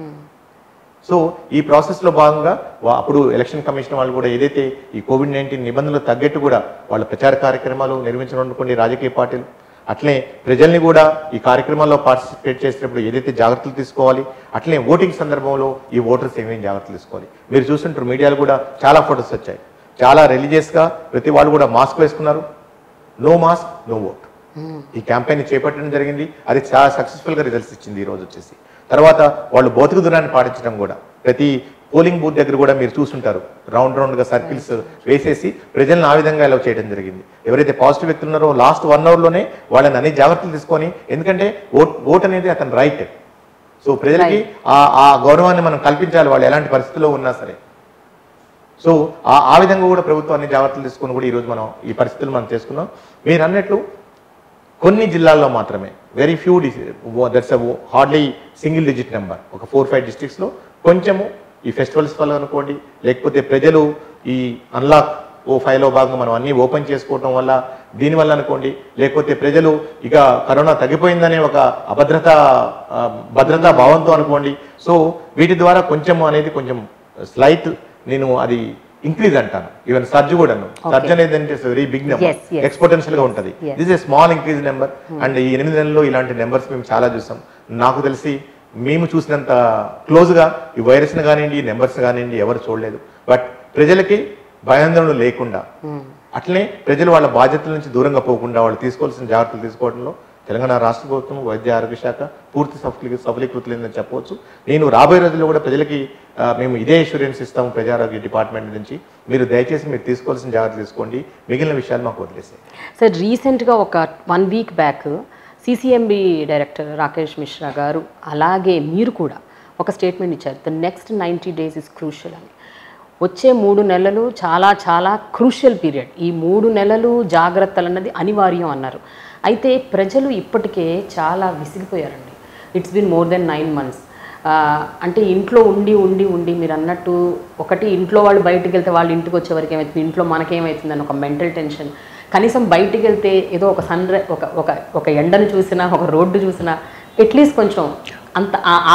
సో ఈ ప్రాసెస్లో భాగంగా అప్పుడు ఎలక్షన్ కమిషన్ వాళ్ళు కూడా ఏదైతే ఈ COVID-19 నిబంధనలు తగ్గట్టు కూడా వాళ్ళ ప్రచార కార్యక్రమాలు నిర్వహించడం రాజకీయ పార్టీలు, అట్లనే ప్రజల్ని కూడా ఈ కార్యక్రమాల్లో పార్టిసిపేట్ చేసేటప్పుడు ఏదైతే జాగ్రత్తలు తీసుకోవాలి, అట్లనే ఓటింగ్ సందర్భంలో ఈ ఓటర్స్ ఏమేమి జాగ్రత్తలు తీసుకోవాలి. మీరు చూస్తుంటారు మీడియాలో కూడా చాలా ఫొటోస్ వచ్చాయి. చాలా రిలీజియస్గా ప్రతి వాళ్ళు కూడా మాస్క్ వేసుకున్నారు. నో మాస్క్ నో ఓట్ ఈ క్యాంపెయిన్ చేపట్టడం జరిగింది. అది చాలా సక్సెస్ఫుల్గా రిజల్ట్స్ ఇచ్చింది. ఈ రోజు వచ్చేసి తర్వాత వాళ్ళు భౌతిక దూరాన్ని పాటించడం కూడా, ప్రతి పోలింగ్ బూత్ దగ్గర కూడా మీరు చూస్తుంటారు రౌండ్గా సర్కిల్స్ వేసేసి ప్రజలను ఆ విధంగా అలౌ చేయడం జరిగింది. ఎవరైతే పాజిటివ్ వ్యక్తులు ఉన్నారో లాస్ట్ 1 hourలోనే వాళ్ళని అన్ని జాగ్రత్తలు తీసుకొని, ఎందుకంటే ఓట్ అనేది అతని రైట్. సో ప్రజలకి ఆ గౌరవాన్ని మనం కల్పించాలి వాళ్ళు ఎలాంటి పరిస్థితుల్లో ఉన్నా సరే. సో ఆ విధంగా కూడా ప్రభుత్వం అన్ని జాగ్రత్తలు తీసుకొని కూడా ఈరోజు మనం ఈ పరిస్థితులు మనం చేసుకున్నాం. మీరు అన్నట్లు కొన్ని జిల్లాల్లో మాత్రమే, very few, that's hardly single digit number, ఒక 4-5 డిస్ట్రిక్ట్స్లో కొంచెము ఈ ఫెస్టివల్స్ వల్ల అనుకోండి, లేకపోతే ప్రజలు ఈ అన్లాక్ O5లో భాగంగా మనం అన్నీ ఓపెన్ చేసుకోవడం వల్ల దీనివల్ల అనుకోండి, లేకపోతే ప్రజలు ఇక కరోనా తగ్గిపోయిందనే ఒక భద్రతా భావంతో అనుకోండి. సో వీటి ద్వారా కొంచెం స్లైట్, నేను అది ఇంక్రీజ్ అంటాను. ఈవెన్ సర్జ్ కూడా సర్జ్ అనేది అంటే వెరీ బిగ్ నెంబర్, ఎక్స్పోటెన్షియల్ గా ఉంటుంది. This a small increase number. And ఈ 8 నెలల్లో ఇలాంటి నెంబర్స్ మేము చాలా చూసాం. నాకు తెలిసి మేము చూసినంత క్లోజ్గా ఈ వైరస్ని కానివ్వండి, ఈ నెంబర్స్ కానివ్వండి ఎవరు చూడలేదు. బట్ ప్రజలకి భయాందోళన లేకుండా, అట్లనే ప్రజలు వాళ్ళ బాధ్యతల నుంచి దూరంగా పోకుండా వాళ్ళు తీసుకోవాల్సిన జాగ్రత్తలు తీసుకోవడంలో తెలంగాణ రాష్ట్ర ప్రభుత్వం వైద్య ఆరోగ్య శాఖ పూర్తి సఫలీకృతులేదని చెప్పవచ్చు. నేను రాబోయే రోజుల్లో కూడా ప్రజలకి మేము ఇదే ఇన్సూరెన్స్ ఇస్తాము ప్రజారోగ్య డిపార్ట్మెంట్ నుంచి. మీరు దయచేసి మీరు తీసుకోవాల్సిన జాగ్రత్త తీసుకోండి, మిగిలిన విషయాలు మాకు వదిలేసాయి. సార్ రీసెంట్గా ఒక 1 week back CCMB director Rakesh Mishra గారు అలాగే మీరు కూడా ఒక స్టేట్మెంట్ ఇచ్చారు, the next 90 days is crucial అని. వచ్చే 3 నెలలు చాలా చాలా క్రూషియల్ పీరియడ్. ఈ 3 నెలలు జాగ్రత్తలు అన్నది అనివార్యం అన్నారు. అయితే ప్రజలు ఇప్పటికే చాలా విసిగిపోయారండి. It's been more than 9 months. అంటే ఇంట్లో ఉండి మీరు అన్నట్టు ఒకటి ఇంట్లో వాళ్ళు బయటికి వెళ్తే వాళ్ళు ఇంటికి వచ్చేవరకు ఏమవుతుంది, ఇంట్లో మనకేమవుతుందని ఒక మెంటల్ టెన్షన్. కనీసం బయటికి వెళ్తే ఏదో ఒక ఒక ఎండను చూసినా ఒక రోడ్డు చూసినా అట్లీస్ట్ కొంచెం అంత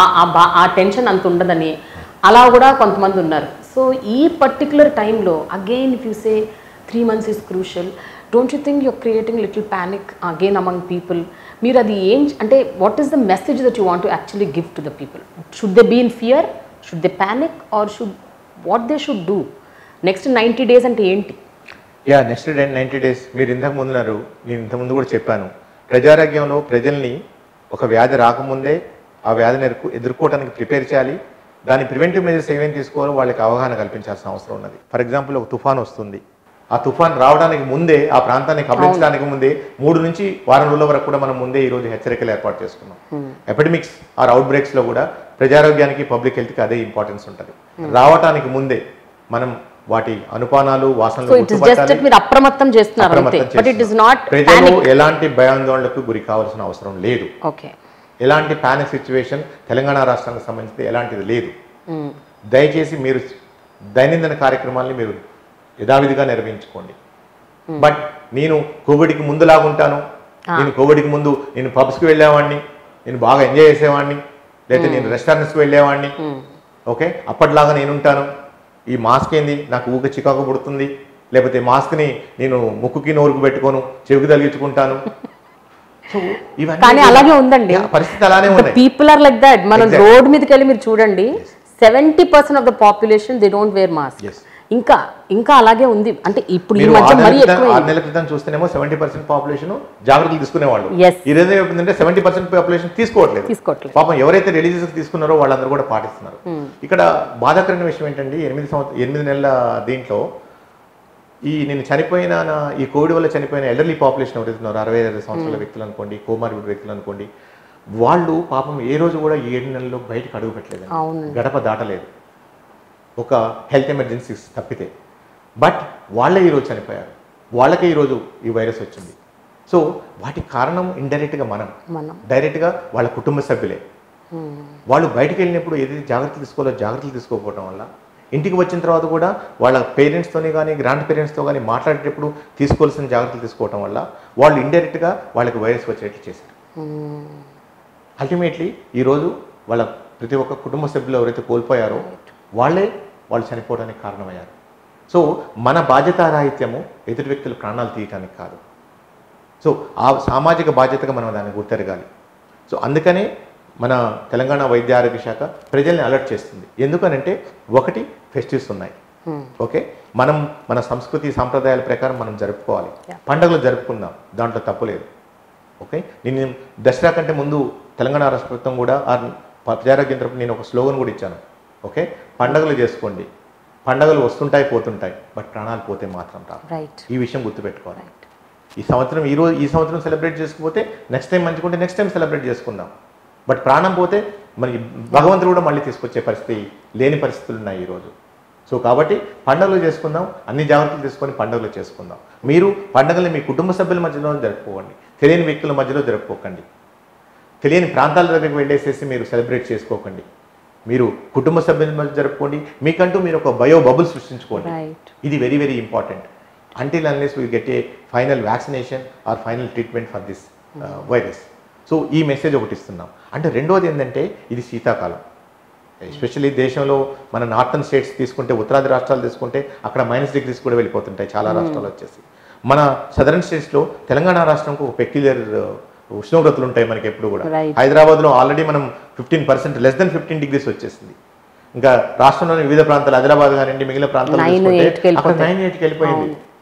ఆ టెన్షన్ అంత ఉండదని అలా కూడా కొంతమంది ఉన్నారు. సో ఈ పర్టికులర్ టైంలో again if you say 3 months is crucial, don't you think you're creating little panic again among people? మీరు అది ఏం అంటే what is the message that you want to actually give to the people? Should they be in fear, should they panic, or what they should do? Next 90 days అంటే ఏంటి? Next 90 days మీరు ఇంతకుముందు ఉన్నారు, నేను ఇంతకుముందు కూడా చెప్పాను, ప్రజారోగ్యంలో ప్రజల్ని ఒక వ్యాధి రాకముందే ఆ వ్యాధిని ఎదుర్కోవడానికి ప్రిపేర్ చేయాలి. దాని ప్రివెంటివ్ మెజర్స్ ఏమేమి తీసుకోవాలో వాళ్ళకి అవగాహన కల్పించాల్సిన అవసరం ఉన్నది. ఫర్ ఎగ్జాంపుల్ ఒక తుఫాన్ వస్తుంది, ఆ తుఫాన్ రావడానికి ముందే ఆ ప్రాంతాన్ని కబలించడానికి ముందే 3 నుంచి వారం రోజుల వరకు కూడా మనం ముందే ఈరోజు హెచ్చరికలు ఏర్పాటు చేసుకున్నాం. ఎపిడమిక్స్ ఆర్ అవుట్ బ్రేక్స్లో కూడా ప్రజారోగ్యానికి పబ్లిక్ హెల్త్కి అదే ఇంపార్టెన్స్ ఉంటుంది. రావటానికి ముందే మనం వాటి అనుపానాలు వాసనలు అప్రమత్తం చేస్తున్నారు. ప్రజలు ఎలాంటి భయాందోళనకు గురి కావాల్సిన అవసరం లేదు. ఎలాంటి పానిక్ సిచ్యువేషన్ తెలంగాణ రాష్ట్రానికి సంబంధించి ఎలాంటిది లేదు. దయచేసి మీరు దైనందిన కార్యక్రమాల్ని మీరు యథావిధిగా నిర్వహించుకోండి. బట్ నేను కోవిడ్కి ముందులాగుంటాను, నేను కోవిడ్కి ముందు నేను పబ్స్కి వెళ్ళేవాడిని, నేను బాగా ఎంజాయ్ చేసేవాడిని, లేకపోతే నేను రెస్టారెంట్స్కి వెళ్ళేవాడిని, ఓకే అప్పటిలాగా నేను ఉంటాను, ఈ మాస్క్ ఏంది నాకు ఊక చికాకు పుడుతుంది, లేకపోతే మాస్క్ని నేను ముక్కుకి నోరుకు పెట్టుకోను చెవికి తగిలించుకుంటాను. కానీ అలాగే ఉందండి పరిస్థితి, అలానే ఉంది. People are like that. మనం రోడ్ మీదకి వెళ్ళి మీరు చూడండి, 70% of the population they don't wear mask. ఇంకా అలాగే ఉంది. అంటే ఇప్పుడు ఈ మధ్య మరీ ఎక్కువ. 6 నెలల క్రితం చూస్తేనేమో 70% పాపులేషన్ జాగ్రత్తలు తీసుకునేవాళ్ళు. ఈ రోజు ఏమైందంటే 70% పాపులేషన్ తీసుకోవట్లేదు. పాపం ఎవరైతే రిలీజియస్ తీసుకున్నారో వాళ్ళందరూ కూడా పాటిస్తున్నారు. ఇక్కడ బాధాకరమైన విషయం ఏంటంటే 8 నెలల దీంట్లో నేను చనిపోయిన ఈ కోవిడ్ వల్ల చనిపోయిన ఎల్డర్లీ పాపులేషన్ ఎవరైతున్నారు, 65 సంవత్సరాల వ్యక్తులు అనుకోండి, కోమార్బిడ్ వ్యక్తులు అనుకోండి, వాళ్ళు పాపం ఏ రోజు కూడా ఈ 7 నెలల్లో బయటకు అడుగు పెట్టలేదు, గడప దాటలేదు, ఒక హెల్త్ ఎమర్జెన్సీస్ తప్పితే. బట్ వాళ్ళే ఈరోజు చనిపోయారు, వాళ్ళకే ఈరోజు ఈ వైరస్ వచ్చింది. సో వాటికి కారణం ఇండైరెక్ట్గా మనం, డైరెక్ట్గా వాళ్ళ కుటుంబ సభ్యులే. వాళ్ళు బయటకు వెళ్ళినప్పుడు ఏదైతే జాగ్రత్తలు తీసుకోవాలో జాగ్రత్తలు తీసుకోకపోవడం వల్ల, ఇంటికి వచ్చిన తర్వాత కూడా వాళ్ళ పేరెంట్స్తోని కానీ గ్రాండ్ పేరెంట్స్తో కానీ మాట్లాడేటప్పుడు తీసుకోవాల్సిన జాగ్రత్తలు తీసుకోవడం వల్ల వాళ్ళు ఇండైరెక్ట్గా వాళ్ళకి వైరస్ వచ్చేట్లు చేశారు. అల్టిమేట్లీ ఈరోజు వాళ్ళ ప్రతి ఒక్క కుటుంబ సభ్యులు ఎవరైతే కోల్పోయారో వాళ్ళు చనిపోవడానికి కారణమయ్యారు. సో మన బాధ్యతారాహిత్యము ఎదుటి వ్యక్తుల ప్రాణాలు తీయటానికి కాదు. సో ఆ సామాజిక బాధ్యతగా మనం దాన్ని గుర్తెరగాలి. సో అందుకనే మన తెలంగాణ వైద్య ఆరోగ్య శాఖ ప్రజల్ని అలర్ట్ చేస్తుంది. ఎందుకనంటే ఒకటి ఫెస్టివ్స్ ఉన్నాయి, ఓకే, మనం మన సంస్కృతి సాంప్రదాయాల ప్రకారం మనం జరుపుకోవాలి, పండుగలు జరుపుకుందాం, దాంట్లో తప్పులేదు. ఓకే, నేను దసరా కంటే ముందు తెలంగాణ రాష్ట్ర ప్రభుత్వం కూడా ప్రజారోగ్యం తరపున నేను ఒక స్లోగన్ కూడా ఇచ్చాను. ఓకే, పండుగలు చేసుకోండి, పండుగలు వస్తుంటాయి పోతుంటాయి, బట్ ప్రాణాలు పోతే మాత్రం రావు. ఈ విషయం గుర్తుపెట్టుకోవాలి. ఈ సంవత్సరం సెలబ్రేట్ చేసుకోకపోతే నెక్స్ట్ టైం మంచిగా ఉంటే నెక్స్ట్ టైం సెలబ్రేట్ చేసుకుందాం. బట్ ప్రాణం పోతే మరి భగవంతుడు కూడా మళ్ళీ తీసుకొచ్చే పరిస్థితి లేని పరిస్థితులు ఉన్నాయి ఈరోజు. సో కాబట్టి పండుగలు చేసుకుందాం, అన్ని జాగ్రత్తలు తీసుకొని పండుగలు చేసుకుందాం. మీరు పండుగలు మీ కుటుంబ సభ్యుల మధ్యలో జరుపుకోండి, తెలియని వ్యక్తుల మధ్యలో జరుపుకోకండి, తెలియని ప్రాంతాల దగ్గరికి వెళ్ళేసేసి మీరు సెలబ్రేట్ చేసుకోకండి. మీరు కుటుంబ సభ్యుల మధ్య జరుపుకోండి, మీకంటూ మీరు ఒక బయో బబుల్ సృష్టించుకోండి. ఇది very very important. until unless we get a final vaccination or final treatment for this virus. So ఈ మెసేజ్ ఒకటి ఇస్తున్నాం. అంటే రెండోది ఏంటంటే ఇది శీతాకాలం, ఎస్పెషల్లీ దేశంలో మన నార్థన్ స్టేట్స్ తీసుకుంటే, ఉత్తరాది రాష్ట్రాలు తీసుకుంటే అక్కడ -degrees కూడా వెళ్ళిపోతుంటాయి చాలా రాష్ట్రాలు వచ్చేసి. మన సదరన్ స్టేట్స్లో తెలంగాణ రాష్ట్రంకు ఒక పెక్యులర్ ఉష్ణోగ్రతలు ఉంటాయి మనకి ఎప్పుడు కూడా. హైదరాబాద్లో ఆల్రెడీ మనం 15% less than 15 degrees వచ్చేసింది. ఇంకా రాష్ట్రంలోని వివిధ ప్రాంతాలు, ఆదిలాబాద్ కానివ్వండి, మిగిలిన ప్రాంతాలు అక్కడ 9-8కి వెళ్ళిపోయింది.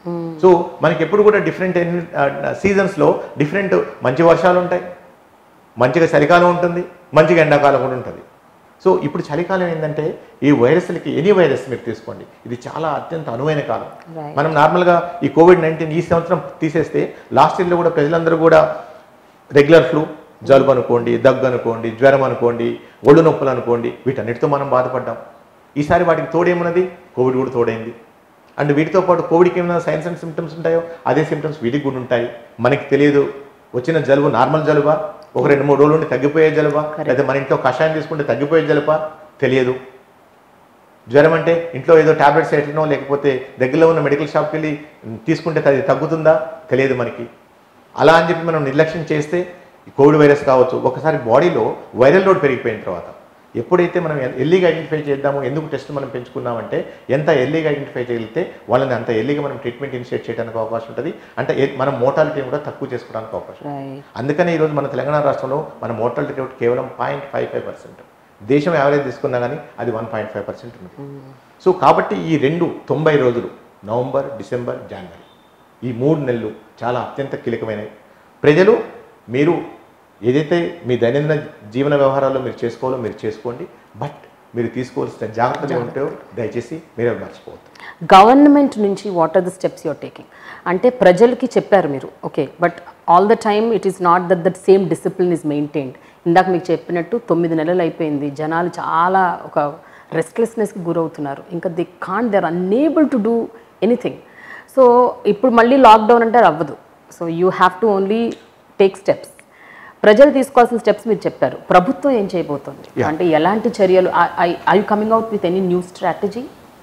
సో మనకి ఎప్పుడు కూడా డిఫరెంట్ సీజన్స్లో డిఫరెంట్ మంచి వర్షాలు ఉంటాయి, మంచిగా చలికాలం ఉంటుంది, మంచిగా ఎండాకాలం కూడా ఉంటుంది. సో ఇప్పుడు చలికాలం ఏంటంటే ఈ వైరస్లకి ఎనీ వైరస్ మీరు తీసుకోండి, ఇది చాలా అత్యంత అనువైన కాలం. మనం నార్మల్గా ఈ కోవిడ్-19 ఈ సంవత్సరం తీసేస్తే లాస్ట్ ఇయర్లో కూడా ప్రజలందరూ కూడా రెగ్యులర్ ఫ్లూ, జలుబు అనుకోండి, దగ్గు అనుకోండి, జ్వరం అనుకోండి, ఒళ్ళు నొప్పులు అనుకోండి, వీటన్నిటితో మనం బాధపడ్డాం. ఈసారి వాటికి తోడేమున్నది, కోవిడ్ కూడా తోడైంది. అండ్ వీటితో పాటు కోవిడ్కి ఏమైనా సైన్స్ అండ్ సిమ్టమ్స్ ఉంటాయో అదే సిమ్టమ్స్ వీటికి కూడా ఉంటాయి. మనకి తెలియదు వచ్చిన జలుబు నార్మల్ జలుబా, ఒక 2-3 రోజుల నుండి తగ్గిపోయే జలుబా, లేదా మన ఇంట్లో కషాయం తీసుకుంటే తగ్గిపోయే జలుబా తెలియదు. జ్వరం అంటే ఇంట్లో ఏదో టాబ్లెట్స్ వేయటనో లేకపోతే దగ్గరలో ఉన్న మెడికల్ షాప్కి వెళ్ళి తీసుకుంటే అది తగ్గుతుందా తెలియదు మనకి. అలా అని చెప్పి మనం నిర్లక్ష్యం చేస్తే కోవిడ్ వైరస్ కావచ్చు, ఒకసారి బాడీలో వైరల్ లోడ్ పెరిగిపోయిన తర్వాత ఎప్పుడైతే మనం ఎర్లీగా ఐడెంటిఫై చేద్దాము, ఎందుకు టెస్ట్ మనం పెంచుకున్నామంటే ఎంత ఎర్లీగా ఐడెంటిఫై చేయగలిగితే వాళ్ళని అంత ఎర్లీగా మనం ట్రీట్మెంట్ ఇనిషియేట్ చేయడానికి అవకాశం ఉంటుంది. అంటే మనం మోర్టాలిటీని కూడా తక్కువ చేసుకోవడానికి అవకాశం. అందుకని ఈరోజు మన తెలంగాణ రాష్ట్రంలో మన మోర్టాలిటీ రేట్ కేవలం 0.55%. దేశం యావరేజ్ తీసుకున్నా కానీ అది 1.5% ఉంది. సో కాబట్టి ఈ 90 రోజులు నవంబర్, డిసెంబర్, జనవరి ఈ 3 నెలలు చాలా అత్యంత కీలకమైనవి. ప్రజలు మీరు ఏదైతే మీ దైనందిన జీవన వ్యవహారాల్లో మీరు చేసుకోవాలో మీరు చేసుకోండి, బట్ మీరు తీసుకోవాల్సిన జాగ్రత్తలు ఏమిటో దయచేసి మీరు మర్చిపోవద్దు. గవర్నమెంట్ నుంచి what are the steps you're taking అంటే ప్రజలకి చెప్పారు మీరు, okay, but all the time it is not that same discipline is maintained. ఇందాక మీకు చెప్పినట్టు 9 నెలలు అయిపోయింది, జనాలు చాలా ఒక రెస్ట్లెస్నెస్కి గురవుతున్నారు, ఇంకా they are unable to do anything. So ఇప్పుడు మళ్ళీ లాక్డౌన్ అంటే అవ్వదు. So you have to only take steps. ప్రజలు తీసుకోవాల్సిన స్టెప్స్ మీరు చెప్పారు, ప్రభుత్వం ఏం చేయబోతుంది అంటే ఎలాంటి చర్యలు, I you coming out with any new strategy?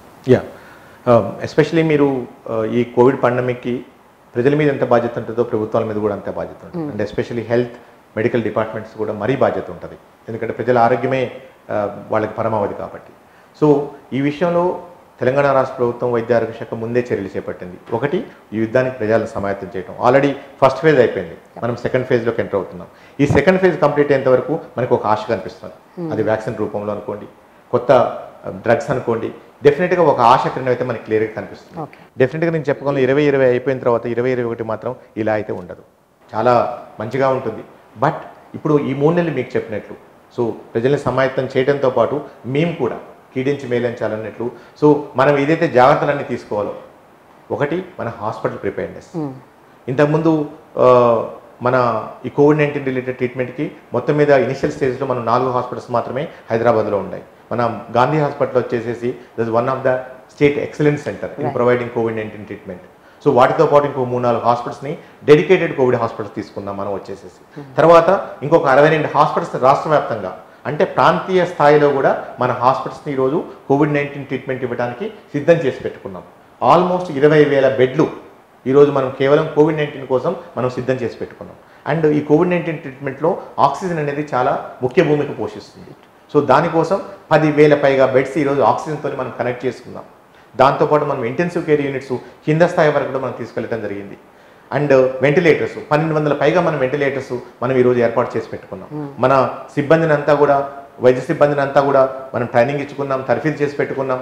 Especially మీరు ఈ కోవిడ్ పాండమిక్కి ప్రజల మీద ఎంత బాధ్యత ఉంటుందో ప్రభుత్వాల మీద కూడా అంతే బాధ్యత ఉంటుంది. And especially health, medical departments కూడా మరీ బాధ్యత ఉంటుంది, ఎందుకంటే ప్రజల ఆరోగ్యమే వాళ్ళకి పరమావధి కాబట్టి. సో ఈ విషయంలో తెలంగాణ రాష్ట్ర ప్రభుత్వం వైద్య ఆరోగ్య శాఖ ముందే చర్యలు చేపట్టింది. ఒకటి, ఈ యుద్ధానికి ప్రజలను సమాయత్తం చేయడం. ఆల్రెడీ ఫస్ట్ ఫేజ్ అయిపోయింది, మనం సెకండ్ ఫేజ్లోకి ఎంటర్ అవుతున్నాం. ఈ సెకండ్ ఫేజ్ కంప్లీట్ అయ్యేంత వరకు మనకు ఒక ఆశ కనిపిస్తుంది. అది వ్యాక్సిన్ రూపంలో అనుకోండి, కొత్త డ్రగ్స్ అనుకోండి, డెఫినెట్గా ఒక ఆశ అయితే మనకి క్లియర్గా కనిపిస్తుంది. డెఫినెట్గా నేను చెప్పగలను 2020 అయిపోయిన తర్వాత 2021 మాత్రం ఇలా అయితే ఉండదు, చాలా మంచిగా ఉంటుంది. బట్ ఇప్పుడు ఈ 3 నెలలు మీకు చెప్పినట్లు సో ప్రజల్ని సమాయత్తం చేయడంతో పాటు మేము కూడా కీడించి మేలించాలన్నట్లు. సో మనం ఏదైతే జాగ్రత్తలన్నీ తీసుకోవాలో, ఒకటి మన హాస్పిటల్ ప్రిపేర్నెస్. ఇంతకుముందు మన ఈ కోవిడ్-19 రిలేటెడ్ ట్రీట్మెంట్కి మొత్తం మీద ఇనిషియల్ స్టేజ్లో మనం 4 హాస్పిటల్స్ మాత్రమే హైదరాబాద్లో ఉన్నాయి. మన గాంధీ హాస్పిటల్ వచ్చేసేసి that one of the state excellence centre in providing కోవిడ్-19 ట్రీట్మెంట్. సో వాటితో పాటు ఇంకో 3-4 హాస్పిటల్స్ని డెడికేటెడ్ కోవిడ్ హాస్పిటల్స్ తీసుకున్నాం మనం వచ్చేసేసి. తర్వాత ఇంకొక 62 హాస్పిటల్స్ రాష్ట్ర వ్యాప్తంగా అంటే ప్రాంతీయ స్థాయిలో కూడా మన హాస్పిటల్స్ని ఈరోజు కోవిడ్-19 ట్రీట్మెంట్ ఇవ్వడానికి సిద్ధం చేసి పెట్టుకున్నాం. ఆల్మోస్ట్ 20,000 బెడ్లు ఈరోజు మనం కేవలం కోవిడ్-19 కోసం మనం సిద్ధం చేసి పెట్టుకున్నాం. అండ్ ఈ కోవిడ్-19 ట్రీట్మెంట్లో ఆక్సిజన్ అనేది చాలా ముఖ్య భూమిక పోషిస్తుంది. సో దానికోసం 10,000 పైగా బెడ్స్ ఈరోజు ఆక్సిజన్తో మనం కనెక్ట్ చేసుకున్నాం. దాంతోపాటు మనం ఇంటెన్సివ్ కేర్ యూనిట్స్ కింద స్థాయి వరకు కూడా మనం తీసుకెళ్ళడం జరిగింది. అండ్ వెంటిలేటర్స్ 1,200 పైగా మనం వెంటిలేటర్స్ మనం ఈరోజు ఏర్పాటు చేసి పెట్టుకున్నాం. మన సిబ్బందిని అంతా కూడా, వైద్య సిబ్బందిని అంతా కూడా మనం ట్రైనింగ్ ఇచ్చుకున్నాం, తర్ఫీదు చేసి పెట్టుకున్నాం.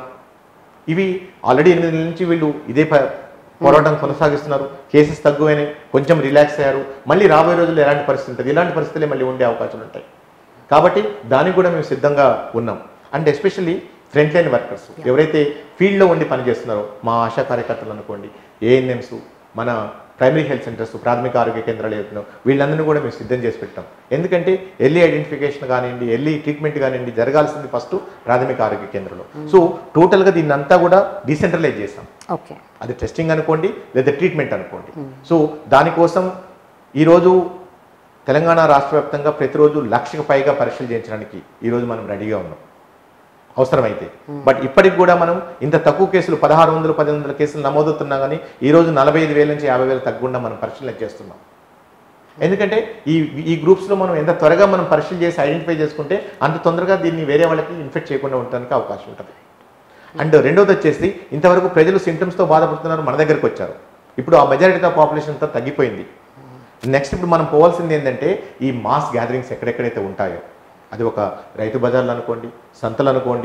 ఇవి ఆల్రెడీ 8 నెలల నుంచి వీళ్ళు ఇదే పోరాటం కొనసాగిస్తున్నారు. కేసెస్ తగ్గువైనాయి, కొంచెం రిలాక్స్ అయ్యారు. మళ్ళీ రాబోయే రోజుల్లో ఎలాంటి పరిస్థితి ఉంటుంది, ఇలాంటి పరిస్థితులే మళ్ళీ ఉండే అవకాశాలు ఉంటాయి. కాబట్టి దానికి కూడా మేము సిద్ధంగా ఉన్నాం. And especially front line workers ఎవరైతే ఫీల్డ్లో ఉండి పనిచేస్తున్నారో, మా ఆశా కార్యకర్తలు అనుకోండి, ఏఎన్ఎంస్, మన ప్రైమరీ హెల్త్ సెంటర్స్, ప్రాథమిక ఆరోగ్య కేంద్రాలు ఏవైతున్నాయో వీళ్ళందరినీ కూడా మేము సిద్ధం చేసి పెట్టాం. ఎందుకంటే ఎర్లీ ఐడెంటిఫికేషన్ కానివ్వండి, ఎర్లీ ట్రీట్మెంట్ కానివ్వండి జరగాల్సింది ఫస్ట్ ప్రాథమిక ఆరోగ్య కేంద్రంలో. సో టోటల్గా దీన్ని అంతా కూడా డీసెంట్రలైజ్ చేస్తాం. ఓకే, అది టెస్టింగ్ అనుకోండి లేదా ట్రీట్మెంట్ అనుకోండి. సో దానికోసం ఈరోజు తెలంగాణ రాష్ట్ర వ్యాప్తంగా ప్రతిరోజు 1,00,000కు పైగా పరీక్షలు చేయించడానికి ఈరోజు మనం రెడీగా ఉన్నాం అవసరమైతే. బట్ ఇప్పటికి కూడా మనం ఇంత తక్కువ కేసులు 1,600-1,800 కేసులు నమోదవుతున్నా కానీ ఈరోజు 45,000 నుంచి 50,000 తగ్గకుండా మనం పరీక్షలు చేస్తున్నాం. ఎందుకంటే ఈ గ్రూప్స్లో మనం ఎంత త్వరగా మనం పరీక్షలు చేసి ఐడెంటిఫై చేసుకుంటే అంత తొందరగా దీన్ని వేరే వాళ్ళకి ఇన్ఫెక్ట్ చేయకుండా ఉండడానికి అవకాశం ఉంటుంది. అండ్ రెండోది వచ్చేసి ఇంతవరకు ప్రజలు సింటమ్స్తో బాధపడుతున్నారు, మన దగ్గరకు వచ్చారు. ఇప్పుడు ఆ మెజారిటీ ఆఫ్ పాపులేషన్ అంతా తగ్గిపోయింది. నెక్స్ట్ ఇప్పుడు మనం పోవాల్సింది ఏంటంటే ఈ మాస్ గ్యాదరింగ్స్ ఎక్కడెక్కడైతే ఉంటాయో, అది ఒక రైతు బజార్లు అనుకోండి, సంతలు అనుకోండి,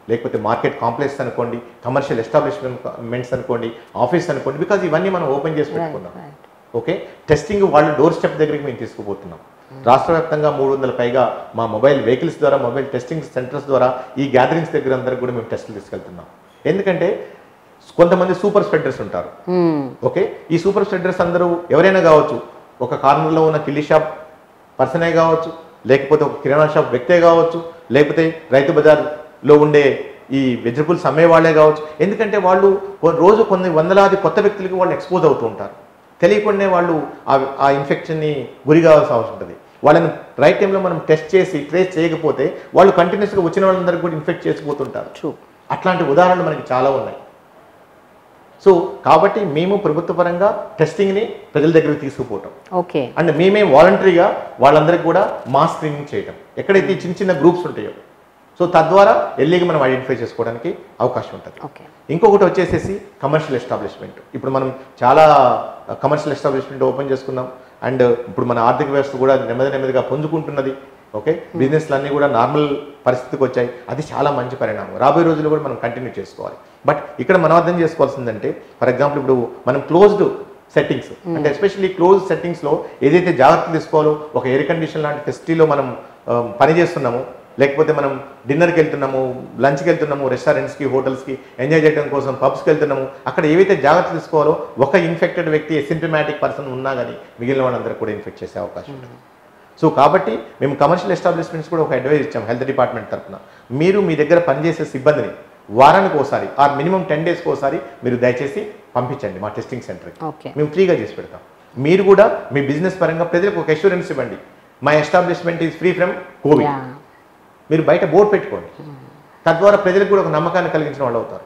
లేకపోతే మార్కెట్ కాంప్లెక్స్ అనుకోండి, కమర్షియల్ ఎస్టాబ్లిష్మెంట్స్ అనుకోండి, ఆఫీస్ అనుకోండి, బికాజ్ ఇవన్నీ మనం ఓపెన్ చేసి పెట్టుకున్నాం. ఓకే, టెస్టింగ్ వాళ్ళు డోర్ స్టెప్ దగ్గరికి మేము తీసుకుపోతున్నాం. రాష్ట్ర వ్యాప్తంగా 300 పైగా మా మొబైల్ వెహికల్స్ ద్వారా, మొబైల్ టెస్టింగ్ సెంటర్స్ ద్వారా ఈ గ్యాదరింగ్స్ దగ్గర అందరికి కూడా మేము టెస్టులు తీసుకెళ్తున్నాం. ఎందుకంటే కొంతమంది సూపర్ స్ప్రెడర్స్ ఉంటారు. ఓకే, ఈ సూపర్ స్ప్రెడర్స్ అందరూ ఎవరైనా కావచ్చు, ఒక కార్నర్లో ఉన్న కిల్లీ షాప్ పర్సనే కావచ్చు, లేకపోతే ఒక కిరాణా షాప్ వ్యక్తే కావచ్చు, లేకపోతే రైతు బజార్లో ఉండే ఈ వెజిటబుల్స్ అమ్మే వాళ్ళే కావచ్చు. ఎందుకంటే వాళ్ళు రోజు కొన్ని వందలాది కొత్త వ్యక్తులకి వాళ్ళు ఎక్స్పోజ్ అవుతూ ఉంటారు. తెలియకుండానే వాళ్ళు ఆ ఇన్ఫెక్షన్ని గురి కావాల్సిన అవసరం ఉంటుంది. వాళ్ళని రైట్ టైంలో మనం టెస్ట్ చేసి ట్రేస్ చేయకపోతే వాళ్ళు కంటిన్యూస్గా వచ్చిన వాళ్ళందరికీ కూడా ఇన్ఫెక్ట్ చేసిపోతుంటారు. అట్లాంటి ఉదాహరణలు మనకి చాలా ఉన్నాయి. సో కాబట్టి మేము ప్రభుత్వ పరంగా టెస్టింగ్ని ప్రజల దగ్గరికి తీసుకుపోవటం, ఓకే, అండ్ మేమే వాలంటరీగా వాళ్ళందరికీ కూడా మాస్ స్క్రీనింగ్ చేయటం, ఎక్కడైతే చిన్న చిన్న గ్రూప్స్ ఉంటాయో. సో తద్వారా ఎర్లీగా మనం ఐడెంటిఫై చేసుకోవడానికి అవకాశం ఉంటుంది. ఇంకొకటి వచ్చేసేసి కమర్షియల్ ఎస్టాబ్లిష్మెంట్. ఇప్పుడు మనం చాలా కమర్షియల్ ఎస్టాబ్లిష్మెంట్ ఓపెన్ చేసుకున్నాం, అండ్ ఇప్పుడు మన ఆర్థిక వ్యవస్థ కూడా నెమ్మదిగా పుంజుకుంటున్నది. ఓకే, బిజినెస్లు అన్నీ కూడా నార్మల్ పరిస్థితికి వచ్చాయి. అది చాలా మంచి పరిణామం. రాబోయే రోజుల్లో కూడా మనం కంటిన్యూ చేసుకోవాలి. బట్ ఇక్కడ మనం అర్థం చేసుకోవాల్సిందంటే, ఫర్ ఎగ్జాంపుల్ ఇప్పుడు మనం క్లోజ్డ్ సెట్టింగ్స్, అంటే ఎస్పెషల్లీ క్లోజ్ సెట్టింగ్స్లో ఏదైతే జాగ్రత్తలు తీసుకోవాలో, ఒక ఎయిర్ కండిషన్ లాంటి ఫెసిలిటీలో మనం పని చేస్తున్నాము, లేకపోతే మనం డిన్నర్కి వెళ్తున్నాము, లంచ్కి వెళ్తున్నాము, రెస్టారెంట్స్కి, హోటల్స్కి ఎంజాయ్ చేయడం కోసం పబ్స్కి వెళ్తున్నాము, అక్కడ ఏవైతే జాగ్రత్తలు తీసుకోవాలో, ఒక ఇన్ఫెక్టెడ్ వ్యక్తి ఎసిమ్టమాటిక్ పర్సన్ ఉన్నా కానీ మిగిలిన వాళ్ళందరూ కూడా ఇన్ఫెక్ట్ చేసే అవకాశం ఉంటుంది. సో కాబట్టి మేము కమర్షియల్ ఎస్టాబ్లిష్మెంట్స్ కూడా ఒక అడ్వైజ్ ఇచ్చాం హెల్త్ డిపార్ట్మెంట్ తరఫున. మీరు మీ దగ్గర పనిచేసే సిబ్బందిని వారానికి ఒకసారి ఆర్ మినిమం 10 డేస్కి ఒకసారి మీరు దయచేసి పంపించండి మా టెస్టింగ్ సెంటర్కి. మేము ఫ్రీగా చేసి పెడతాం. మీరు కూడా మీ బిజినెస్ పరంగా ప్రజలకు ఒక అష్యూరెన్స్ ఇవ్వండి, my establishment is free from Covid. మీరు బయట బోర్డు పెట్టుకోండి, తద్వారా ప్రజలకు కూడా ఒక నమ్మకాన్ని కలిగించిన వాళ్ళు అవుతారు.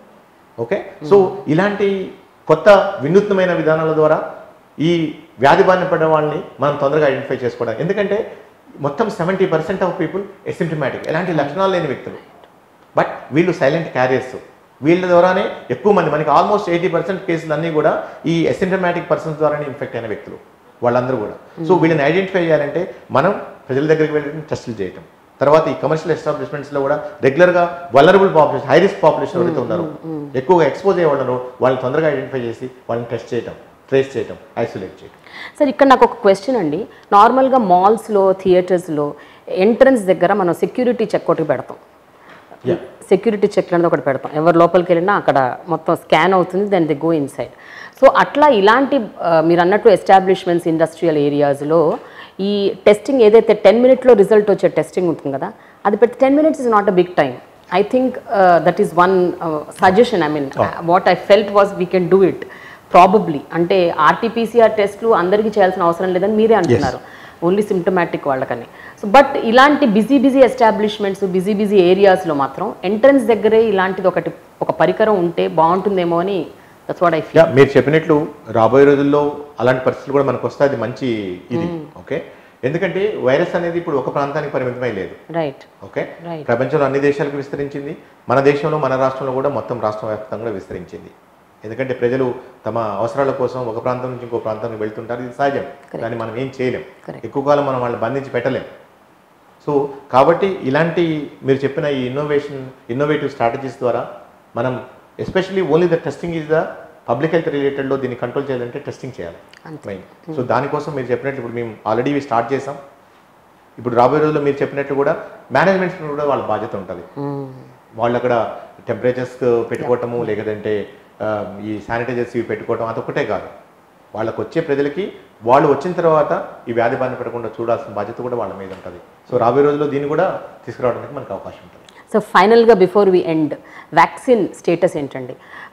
ఓకే, సో ఇలాంటి కొత్త వినూత్నమైన విధానాల ద్వారా ఈ వ్యాధి బారిన పడిన వాళ్ళని మనం తొందరగా ఐడెంటిఫై చేసుకోవడం. ఎందుకంటే మొత్తం 70% ఆఫ్ పీపుల్ ఎసిమ్టమాటిక్, ఎలాంటి లక్షణాలు లేని వ్యక్తులు, బట్ వీళ్ళు సైలెంట్ క్యారియర్స్. వీళ్ళ ద్వారానే ఎక్కువ మంది, మనకి ఆల్మోస్ట్ 80% కేసులు అన్నీ కూడా ఈ ఎసిమ్టమాటిక్ పర్సన్స్ ద్వారానే ఇన్ఫెక్ట్ అయిన వ్యక్తులు వాళ్ళందరూ కూడా. సో వీళ్ళని ఐడెంటిఫై చేయాలంటే మనం ప్రజల దగ్గరికి వెళ్ళి టెస్టులు చేయటం, తర్వాత ఈ కమర్షియల్ ఎస్టాబ్లిష్మెంట్స్లో కూడా రెగ్యులర్గా vulnerable population, high risk population ఎవరైతే ఉన్నారో, ఎక్కువగా ఎక్స్పోజ్ అయ్యే ఉన్నారో వాళ్ళని తొందరగా ఐడెంటిఫై చేసి వాళ్ళని టెస్ట్ చేయటం, ట్రేస్ చేయటం, ఐసోలేట్ చేయటం. సార్ ఇక్కడ నాకు ఒక క్వశ్చన్ అండి. నార్మల్గా మాల్స్లో, థియేటర్స్లో ఎంట్రన్స్ దగ్గర మనం సెక్యూరిటీ చెక్ ఒకటి పెడతాం, సెక్యూరిటీ చెక్ అనేది ఒకటి పెడతాం. ఎవరు లోపలికి వెళ్ళినా అక్కడ మొత్తం స్కాన్ అవుతుంది, then they go inside. So అట్లా ఇలాంటి మీరు అన్నట్టు ఎస్టాబ్లిష్మెంట్స్, ఇండస్ట్రియల్ ఏరియాస్లో ఈ టెస్టింగ్ ఏదైతే 10 మినిట్లో రిజల్ట్ వచ్చే టెస్టింగ్ ఉంటుంది కదా, అది పెట్టి 10 minutes is not a big time. I think that is one suggestion. I mean what I felt was we can do it probably. అంటే ఆర్టీపీసీఆర్ టెస్ట్లు అందరికీ చేయాల్సిన అవసరం లేదని మీరే అంటున్నారు, ఓన్లీ సిమ్టమాటిక్ వాళ్ళకని. సో బట్ ఇలాంటి బిజీ ఎస్టాబ్లిష్మెంట్స్, బిజీ ఏరియాస్లో మాత్రం ఎంట్రన్స్ దగ్గరే ఇలాంటిది ఒక పరికరం ఉంటే బాగుంటుందేమో అని దట్స్ వాట్ ఐ ఫీల్. మీరు చెప్పినట్లు రాబోయే రోజుల్లో అలాంటి పరిస్థితులు కూడా మనకు వస్తాయి. అది మంచి ఇది. ఓకే, ఎందుకంటే వైరస్ అనేది ఇప్పుడు ఒక ప్రాంతానికి పరిమితమై లేదు. రైట్. ఓకే, ప్రపంచంలో అన్ని దేశాలకు విస్తరించింది. మన దేశంలో, మన రాష్ట్రంలో కూడా మొత్తం రాష్ట్ర వ్యాప్తంగా విస్తరించింది. ఎందుకంటే ప్రజలు తమ అవసరాల కోసం ఒక ప్రాంతం నుంచి ఇంకో ప్రాంతానికి వెళ్తుంటారు, ఇది సహజం. దాన్ని మనం ఏం చేయలేం, ఎక్కువ కాలం మనం వాళ్ళని బంధించి పెట్టలేం. సో కాబట్టి ఇలాంటి మీరు చెప్పిన ఈ ఇన్నోవేటివ్ స్ట్రాటజీస్ ద్వారా మనం especially only the testing is the public health రిలేటెడ్లో దీన్ని కంట్రోల్ చేయాలంటే టెస్టింగ్ చేయాలి మెయిన్. సో దానికోసం మీరు చెప్పినట్లు ఇప్పుడు మేము ఆల్రెడీ స్టార్ట్ చేసాం. ఇప్పుడు రాబోయే రోజుల్లో మీరు చెప్పినట్టు కూడా మేనేజ్మెంట్ కూడా వాళ్ళ బాధ్యత ఉంటుంది. వాళ్ళు అక్కడ టెంపరేచర్స్ పెట్టుకోవటము, లేదంటే ఈ శానిటైజర్స్ ఇవి పెట్టుకోవటం అదొక్కటే కాదు, వాళ్ళకు వచ్చే ప్రజలకి వాళ్ళు వచ్చిన తర్వాత ఈ వ్యాధి బారిన పడకుండా చూడాల్సిన బాధ్యత కూడా వాళ్ళ మీద ఉంటుంది. సో రాబోయే రోజుల్లో దీన్ని కూడా తీసుకురావడానికి మనకు అవకాశం ఉంటుంది. సో ఫైనల్గా before we end, vaccine status ఏంటండి?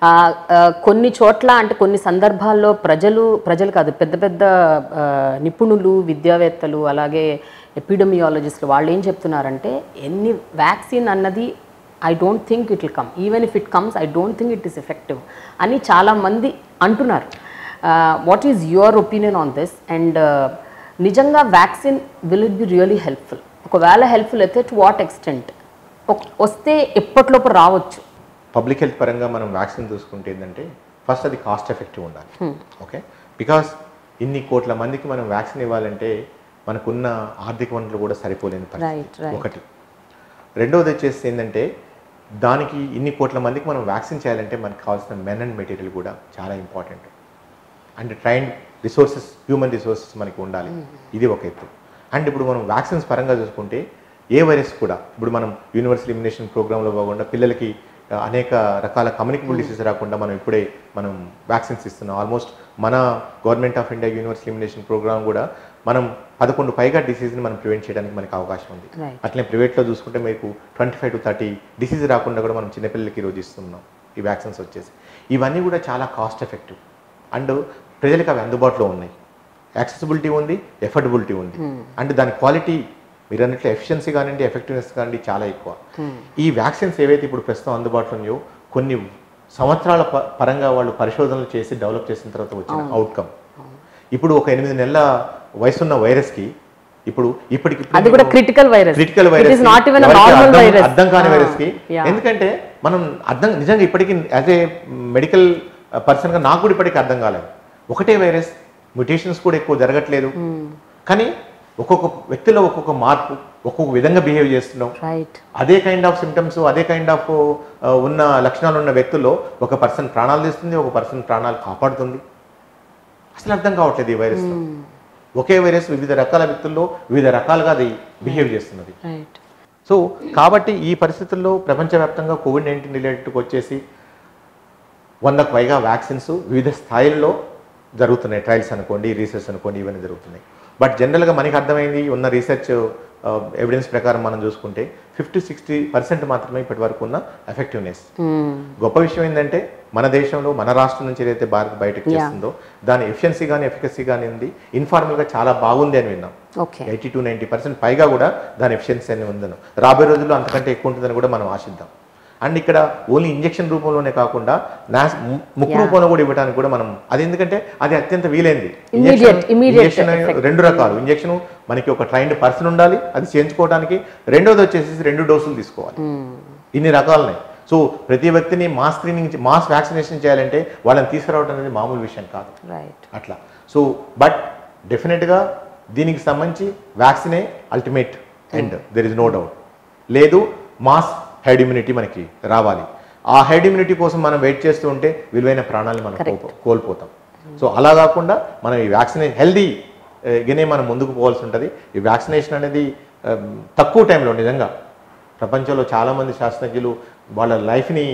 కొన్ని చోట్ల అంటే కొన్ని సందర్భాల్లో ప్రజలు కాదు, పెద్ద నిపుణులు, విద్యావేత్తలు, అలాగే ఎపిడమియాలజిస్టులు వాళ్ళు ఏం చెప్తున్నారంటే, ఎన్ని వ్యాక్సిన్ అన్నది I don't think it will come, even if it comes I don't think it is effective అని చాలామంది అంటున్నారు. What is your opinion on this? And నిజంగా vaccine will it be really helpful? ఒకవేళ హెల్ప్ఫుల్ అయితే to what extent? వస్తే ఎప్పటిలోపు రావచ్చు? Public health పరంగా మనం వ్యాక్సిన్ చూసుకుంటే ఏంటంటే, ఫస్ట్ అది కాస్ట్ ఎఫెక్టివ్ ఉండాలి. ఓకే, బికాస్ ఇన్ని కోట్ల మందికి మనం వ్యాక్సిన్ ఇవ్వాలంటే మనకున్న ఆర్థిక వనరులు కూడా సరిపోలేని పరిస్థితి ఒకటి. రెండవది వచ్చేసి ఏంటంటే, దానికి ఇన్ని కోట్ల మందికి మనం వ్యాక్సిన్ చేయాలంటే మనకు కావాల్సిన మెన్ అండ్ మెటీరియల్ కూడా చాలా important. And trained resources, human resources మనకి ఉండాలి. ఇది ఒక ఎత్తు. అండ్ ఇప్పుడు మనం వ్యాక్సిన్స్ పరంగా చూసుకుంటే ఏ వైరస్ కూడా ఇప్పుడు మనం యూనివర్సల్ ఇమ్యునేషన్ ప్రోగ్రాంలో భాగంగా పిల్లలకి అనేక రకాల కమ్యూనికబుల్ డిసీజ్ రాకుండా మనం ఇప్పుడే మనం వ్యాక్సిన్స్ ఇస్తున్నాం. ఆల్మోస్ట్ మన government of India universal immunisation programme కూడా మనం 11 పైగా డిసీజ్ని మనం ప్రివెంట్ చేయడానికి మనకు అవకాశం ఉంది. అట్లనే ప్రైవేట్లో చూసుకుంటే మీకు 25 to 30 డిసీజ్ రాకుండా కూడా మనం చిన్నపిల్లలకి ఈరోజు ఇస్తున్నాం ఈ వ్యాక్సిన్స్ వచ్చేసి. ఇవన్నీ కూడా చాలా కాస్ట్ ఎఫెక్టివ్ అండ్ ప్రజలకు అవి అందుబాటులో ఉన్నాయి. యాక్సెసిబిలిటీ ఉంది, ఎఫర్డబిలిటీ ఉంది. అండ్ దాని క్వాలిటీ మీరు అన్నట్లు ఎఫిషియన్సీ కానివ్వండి, ఎఫెక్టివ్నెస్ కానివ్వండి చాలా ఎక్కువ. ఈ వ్యాక్సిన్స్ ఏవైతే ఇప్పుడు ప్రస్తుతం అందుబాటులో ఉన్నాయో కొన్ని సంవత్సరాల పరంగా వాళ్ళు పరిశోధనలు చేసి డెవలప్ చేసిన తర్వాత వచ్చిన అవుట్కమ్. ఇప్పుడు ఒక 8 నెలల వయసున్న వైరస్కి ఇప్పుడు అది కూడా క్రిటికల్ వైరస్ అర్థం కాని వైరస్కి, ఎందుకంటే మనం నిజంగా ఇప్పటికీ యాజ్ ఏ మెడికల్ పర్సన్గా నాకు కూడా ఇప్పటికీ అర్థం కాలేదు. ఒకటే వైరస్, మ్యుటేషన్స్ కూడా ఎక్కువ జరగట్లేదు, కానీ ఒక్కొక్క వ్యక్తిలో ఒక్కొక్క మార్పు, ఒక్కొక్క విధంగా బిహేవ్ చేస్తున్నాం. అదే కైండ్ ఆఫ్ సిమ్టమ్స్, అదే కైండ్ ఆఫ్ ఉన్న లక్షణాలు ఉన్న వ్యక్తుల్లో ఒక పర్సన్ ప్రాణాలు తీస్తుంది, ఒక పర్సన్ ప్రాణాలు కాపాడుతుంది. అసలు అర్థం కావట్లేదు ఈ వైరస్. ఒకే వైరస్ వివిధ రకాల వ్యక్తుల్లో వివిధ రకాలుగా అది బిహేవ్ చేస్తున్నది. సో కాబట్టి ఈ పరిస్థితుల్లో ప్రపంచవ్యాప్తంగా కోవిడ్-19 రిలేటెడ్కి వచ్చేసి 100కు పైగా వ్యాక్సిన్స్ వివిధ స్థాయిల్లో జరుగుతున్నాయి. ట్రయల్స్ అనుకోండి, రీసెర్చ్ అనుకోండి, ఇవన్నీ జరుగుతున్నాయి. బట్ జనరల్గా మనకి అర్థమైంది ఉన్న రీసెర్చ్ ఎవిడెన్స్ ప్రకారం మనం చూసుకుంటే 50-60% మాత్రమే ఇప్పటి వరకు ఉన్న ఎఫెక్టివ్నెస్. గొప్ప విషయం ఏంటంటే మన దేశంలో మన రాష్ట్రం నుంచి ఏదైతే భారత్ బయటకు చేస్తుందో దాని ఎఫిషియన్సీ కానీ ఎఫికసీ కానీ ఉంది ఇన్ఫార్మల్గా చాలా బాగుంది అని విన్నాం. 80-90% పైగా కూడా దాని ఎఫిషియన్సీ అని ఉందను. రాబోయే రోజుల్లో అంతకంటే ఎక్కువ ఉంటుందని కూడా మనం ఆశిద్దాం. అండ్ ఇక్కడ ఓన్లీ ఇంజెక్షన్ రూపంలోనే కాకుండా ముక్కు రూపంలో కూడా ఇవ్వడానికి కూడా మనం, అది ఎందుకంటే అది అత్యంత వీలైంది. ఇంజెక్షన్ 2 రకాలు. ఇంజెక్షన్ మనకి ఒక ట్రైన్డ్ పర్సన్ ఉండాలి అది చేయించుకోవడానికి, రెండోది వచ్చేసి 2 డోసులు తీసుకోవాలి. ఇన్ని రకాలున్నాయి. సో ప్రతి వ్యక్తిని మాస్ స్క్రీనింగ్, మాస్ వ్యాక్సినేషన్ చేయాలంటే వాళ్ళని తీసుకురావడం అనేది మామూలు విషయం కాదు అట్లా. సో బట్ డెఫినెట్గా దీనికి సంబంధించి వ్యాక్సినే ultimate end, there is no doubt. లేదు మాస్ హెర్డ్ ఇమ్యూనిటీ మనకి రావాలి. ఆ హెర్డ్ ఇమ్యూనిటీ కోసం మనం వెయిట్ చేస్తూ ఉంటే విలువైన ప్రాణాలు మనం కోల్పోతాం. సో అలా కాకుండా మనం ఈ వ్యాక్సినేషన్ హెల్దీగానే మనం ముందుకు పోవాల్సి ఉంటుంది. ఈ వ్యాక్సినేషన్ అనేది తక్కువ టైంలో నిజంగా ప్రపంచంలో చాలామంది శాస్త్రజ్ఞులు వాళ్ళ లైఫ్ని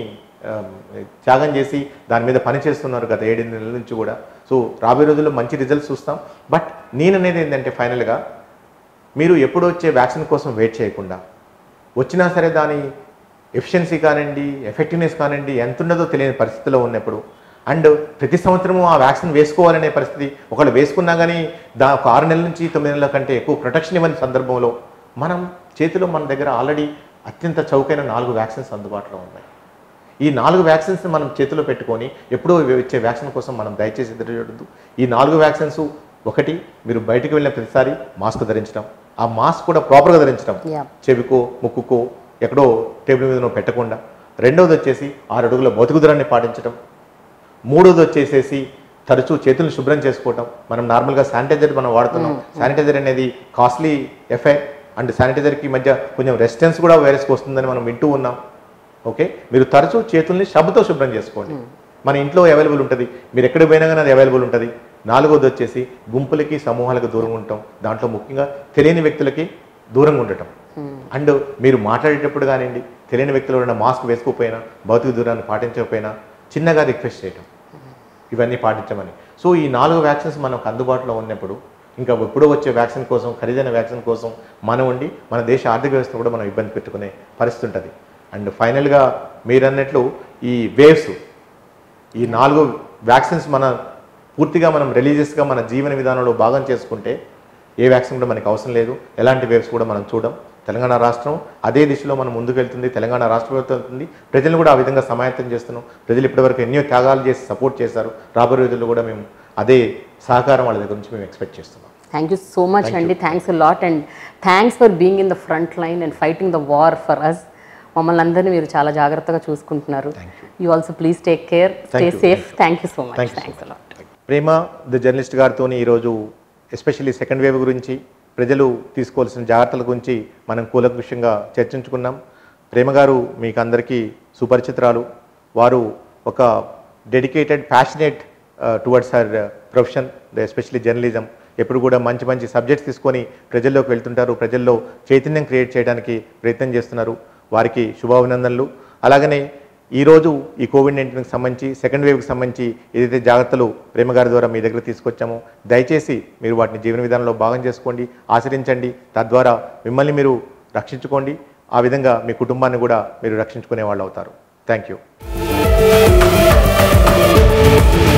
త్యాగం చేసి దాని మీద పనిచేస్తున్నారు గత 7 నెలల నుంచి కూడా. సో రాబోయే రోజుల్లో మంచి రిజల్ట్స్ చూస్తాం. బట్ నేననేది ఏంటంటే ఫైనల్గా మీరు ఎప్పుడు వచ్చే వ్యాక్సిన్ కోసం వెయిట్ చేయకుండా, వచ్చినా సరే దాని ఎఫిషియన్సీ కానివ్వండి, ఎఫెక్టివ్నెస్ కానివ్వండి ఎంత ఉన్నదో తెలియని పరిస్థితిలో ఉన్నప్పుడు, అండ్ ప్రతి సంవత్సరము ఆ వ్యాక్సిన్ వేసుకోవాలనే పరిస్థితి, ఒకళ్ళు వేసుకున్నా కానీ ఒక 6 నెలల నుంచి 9 నెలల కంటే ఎక్కువ ప్రొటెక్షన్ ఇవ్వని సందర్భంలో మనం చేతిలో మన దగ్గర ఆల్రెడీ అత్యంత చౌకైన 4 వ్యాక్సిన్స్ అందుబాటులో ఉన్నాయి. ఈ 4 వ్యాక్సిన్స్ మనం చేతిలో పెట్టుకొని ఎప్పుడో వచ్చే వ్యాక్సిన్ కోసం మనం దయచేసి ఎదురు చూడద్దు. ఈ 4 వ్యాక్సిన్స్, ఒకటి మీరు బయటకు వెళ్ళిన ప్రతిసారి మాస్క్ ధరించడం, ఆ మాస్క్ కూడా ప్రాపర్గా ధరించడం, చెవికో ముక్కుకో ఎక్కడో టేబుల్ మీద పెట్టకుండా. రెండవది వచ్చేసి 6 అడుగుల భౌతిక దూరాన్ని పాటించడం. మూడవది వచ్చేసేసి తరచూ చేతులను శుభ్రం చేసుకోవటం. మనం నార్మల్గా శానిటైజర్ మనం వాడుతున్నాం. శానిటైజర్ అనేది కాస్ట్లీ ఎఫెక్ట్ అండ్ శానిటైజర్కి మధ్య కొంచెం రెసిస్టెన్స్ కూడా వైరస్కి వస్తుందని మనం వింటూ ఉన్నాం. ఓకే, మీరు తరచూ చేతుల్ని సబ్బుతో శుభ్రం చేసుకోండి. మన ఇంట్లో అవైలబుల్ ఉంటుంది, మీరు ఎక్కడ పోయినా కానీ అది అవైలబుల్ ఉంటుంది. 4వది వచ్చేసి గుంపులకి సమూహాలకు దూరంగా ఉండటం, దాంట్లో ముఖ్యంగా తెలియని వ్యక్తులకి దూరంగా ఉండటం. అండ్ మీరు మాట్లాడేటప్పుడు కానివ్వండి తెలియని వ్యక్తులు ఉన్న మాస్క్ వేసుకోకపోయినా, భౌతిక దూరాన్ని పాటించకపోయినా చిన్నగా రిక్వెస్ట్ చేయటం, ఇవన్నీ పాటించమని. సో ఈ 4 వ్యాక్సిన్స్ మనకు అందుబాటులో ఉన్నప్పుడు ఇంకా ఎప్పుడో వచ్చే వ్యాక్సిన్ కోసం, ఖరీదైన వ్యాక్సిన్ కోసం మనం ఉండి మన దేశ ఆర్థిక వ్యవస్థను కూడా మనం ఇబ్బంది పెట్టుకునే పరిస్థితి ఉంటుంది. అండ్ ఫైనల్గా మీరు అన్నట్లు ఈ వేవ్స్, ఈ 4 వ్యాక్సిన్స్ మన పూర్తిగా మనం రిలీజియస్గా మన జీవన విధానంలో భాగం చేసుకుంటే ఏ వ్యాక్సిన్ కూడా మనకి అవసరం లేదు. ఎలాంటి వేవ్స్ కూడా మనం చూడం. తెలంగాణ రాష్ట్రం అదే దిశలో మనం ముందుకు వెళ్తుంది. తెలంగాణ రాష్ట్ర ప్రభుత్వం వెళ్తుంది. ప్రజలు కూడా ఆ విధంగా సమాయత్తం చేస్తున్నాం. ప్రజలు ఇప్పటివరకు ఎన్నో త్యాగాలు చేసి సపోర్ట్ చేశారు. రాబోయే రోజుల్లో కూడా మేము అదే సహకారం వాళ్ళ దగ్గర నుంచి మేము ఎక్స్పెక్ట్ చేస్తున్నాం. థ్యాంక్ యూ సో మచ్ అండి. Thanks a lot and thanks for being in the front line and fighting the war for us. మమ్మల్ని అందరినీ మీరు చాలా జాగ్రత్తగా చూసుకుంటున్నారు. You also please take care, stay safe. Thank you so much. Thanks a lot. Prema the journalist గారితో ఈరోజు especially second wave గురించి, ప్రజలు తీసుకోవాల్సిన జాగ్రత్తల గురించి మనం కూలంకషంగా చర్చించుకున్నాం. ప్రేమ గారు మీకు అందరికీ సుపరిచితురాలు. వారు ఒక dedicated, passionate towards her profession, especially journalism. ఎప్పుడు కూడా మంచి మంచి సబ్జెక్ట్స్ తీసుకొని ప్రజల్లోకి వెళ్తుంటారు, ప్రజల్లో చైతన్యం క్రియేట్ చేయడానికి ప్రయత్నం చేస్తున్నారు. వారికి శుభాభినందనలు. అలాగనే ఈరోజు ఈ కోవిడ్-19కి సంబంధించి సెకండ్ వేవ్కి సంబంధించి ఏదైతే జాగ్రత్తలు ప్రేమ గారి ద్వారా మీ దగ్గర తీసుకొచ్చామో దయచేసి మీరు వాటిని జీవన విధానంలో భాగం చేసుకోండి, ఆచరించండి. తద్వారా మిమ్మల్ని మీరు రక్షించుకోండి, ఆ విధంగా మీ కుటుంబాన్ని కూడా మీరు రక్షించుకునే వాళ్ళు అవుతారు. Thank you.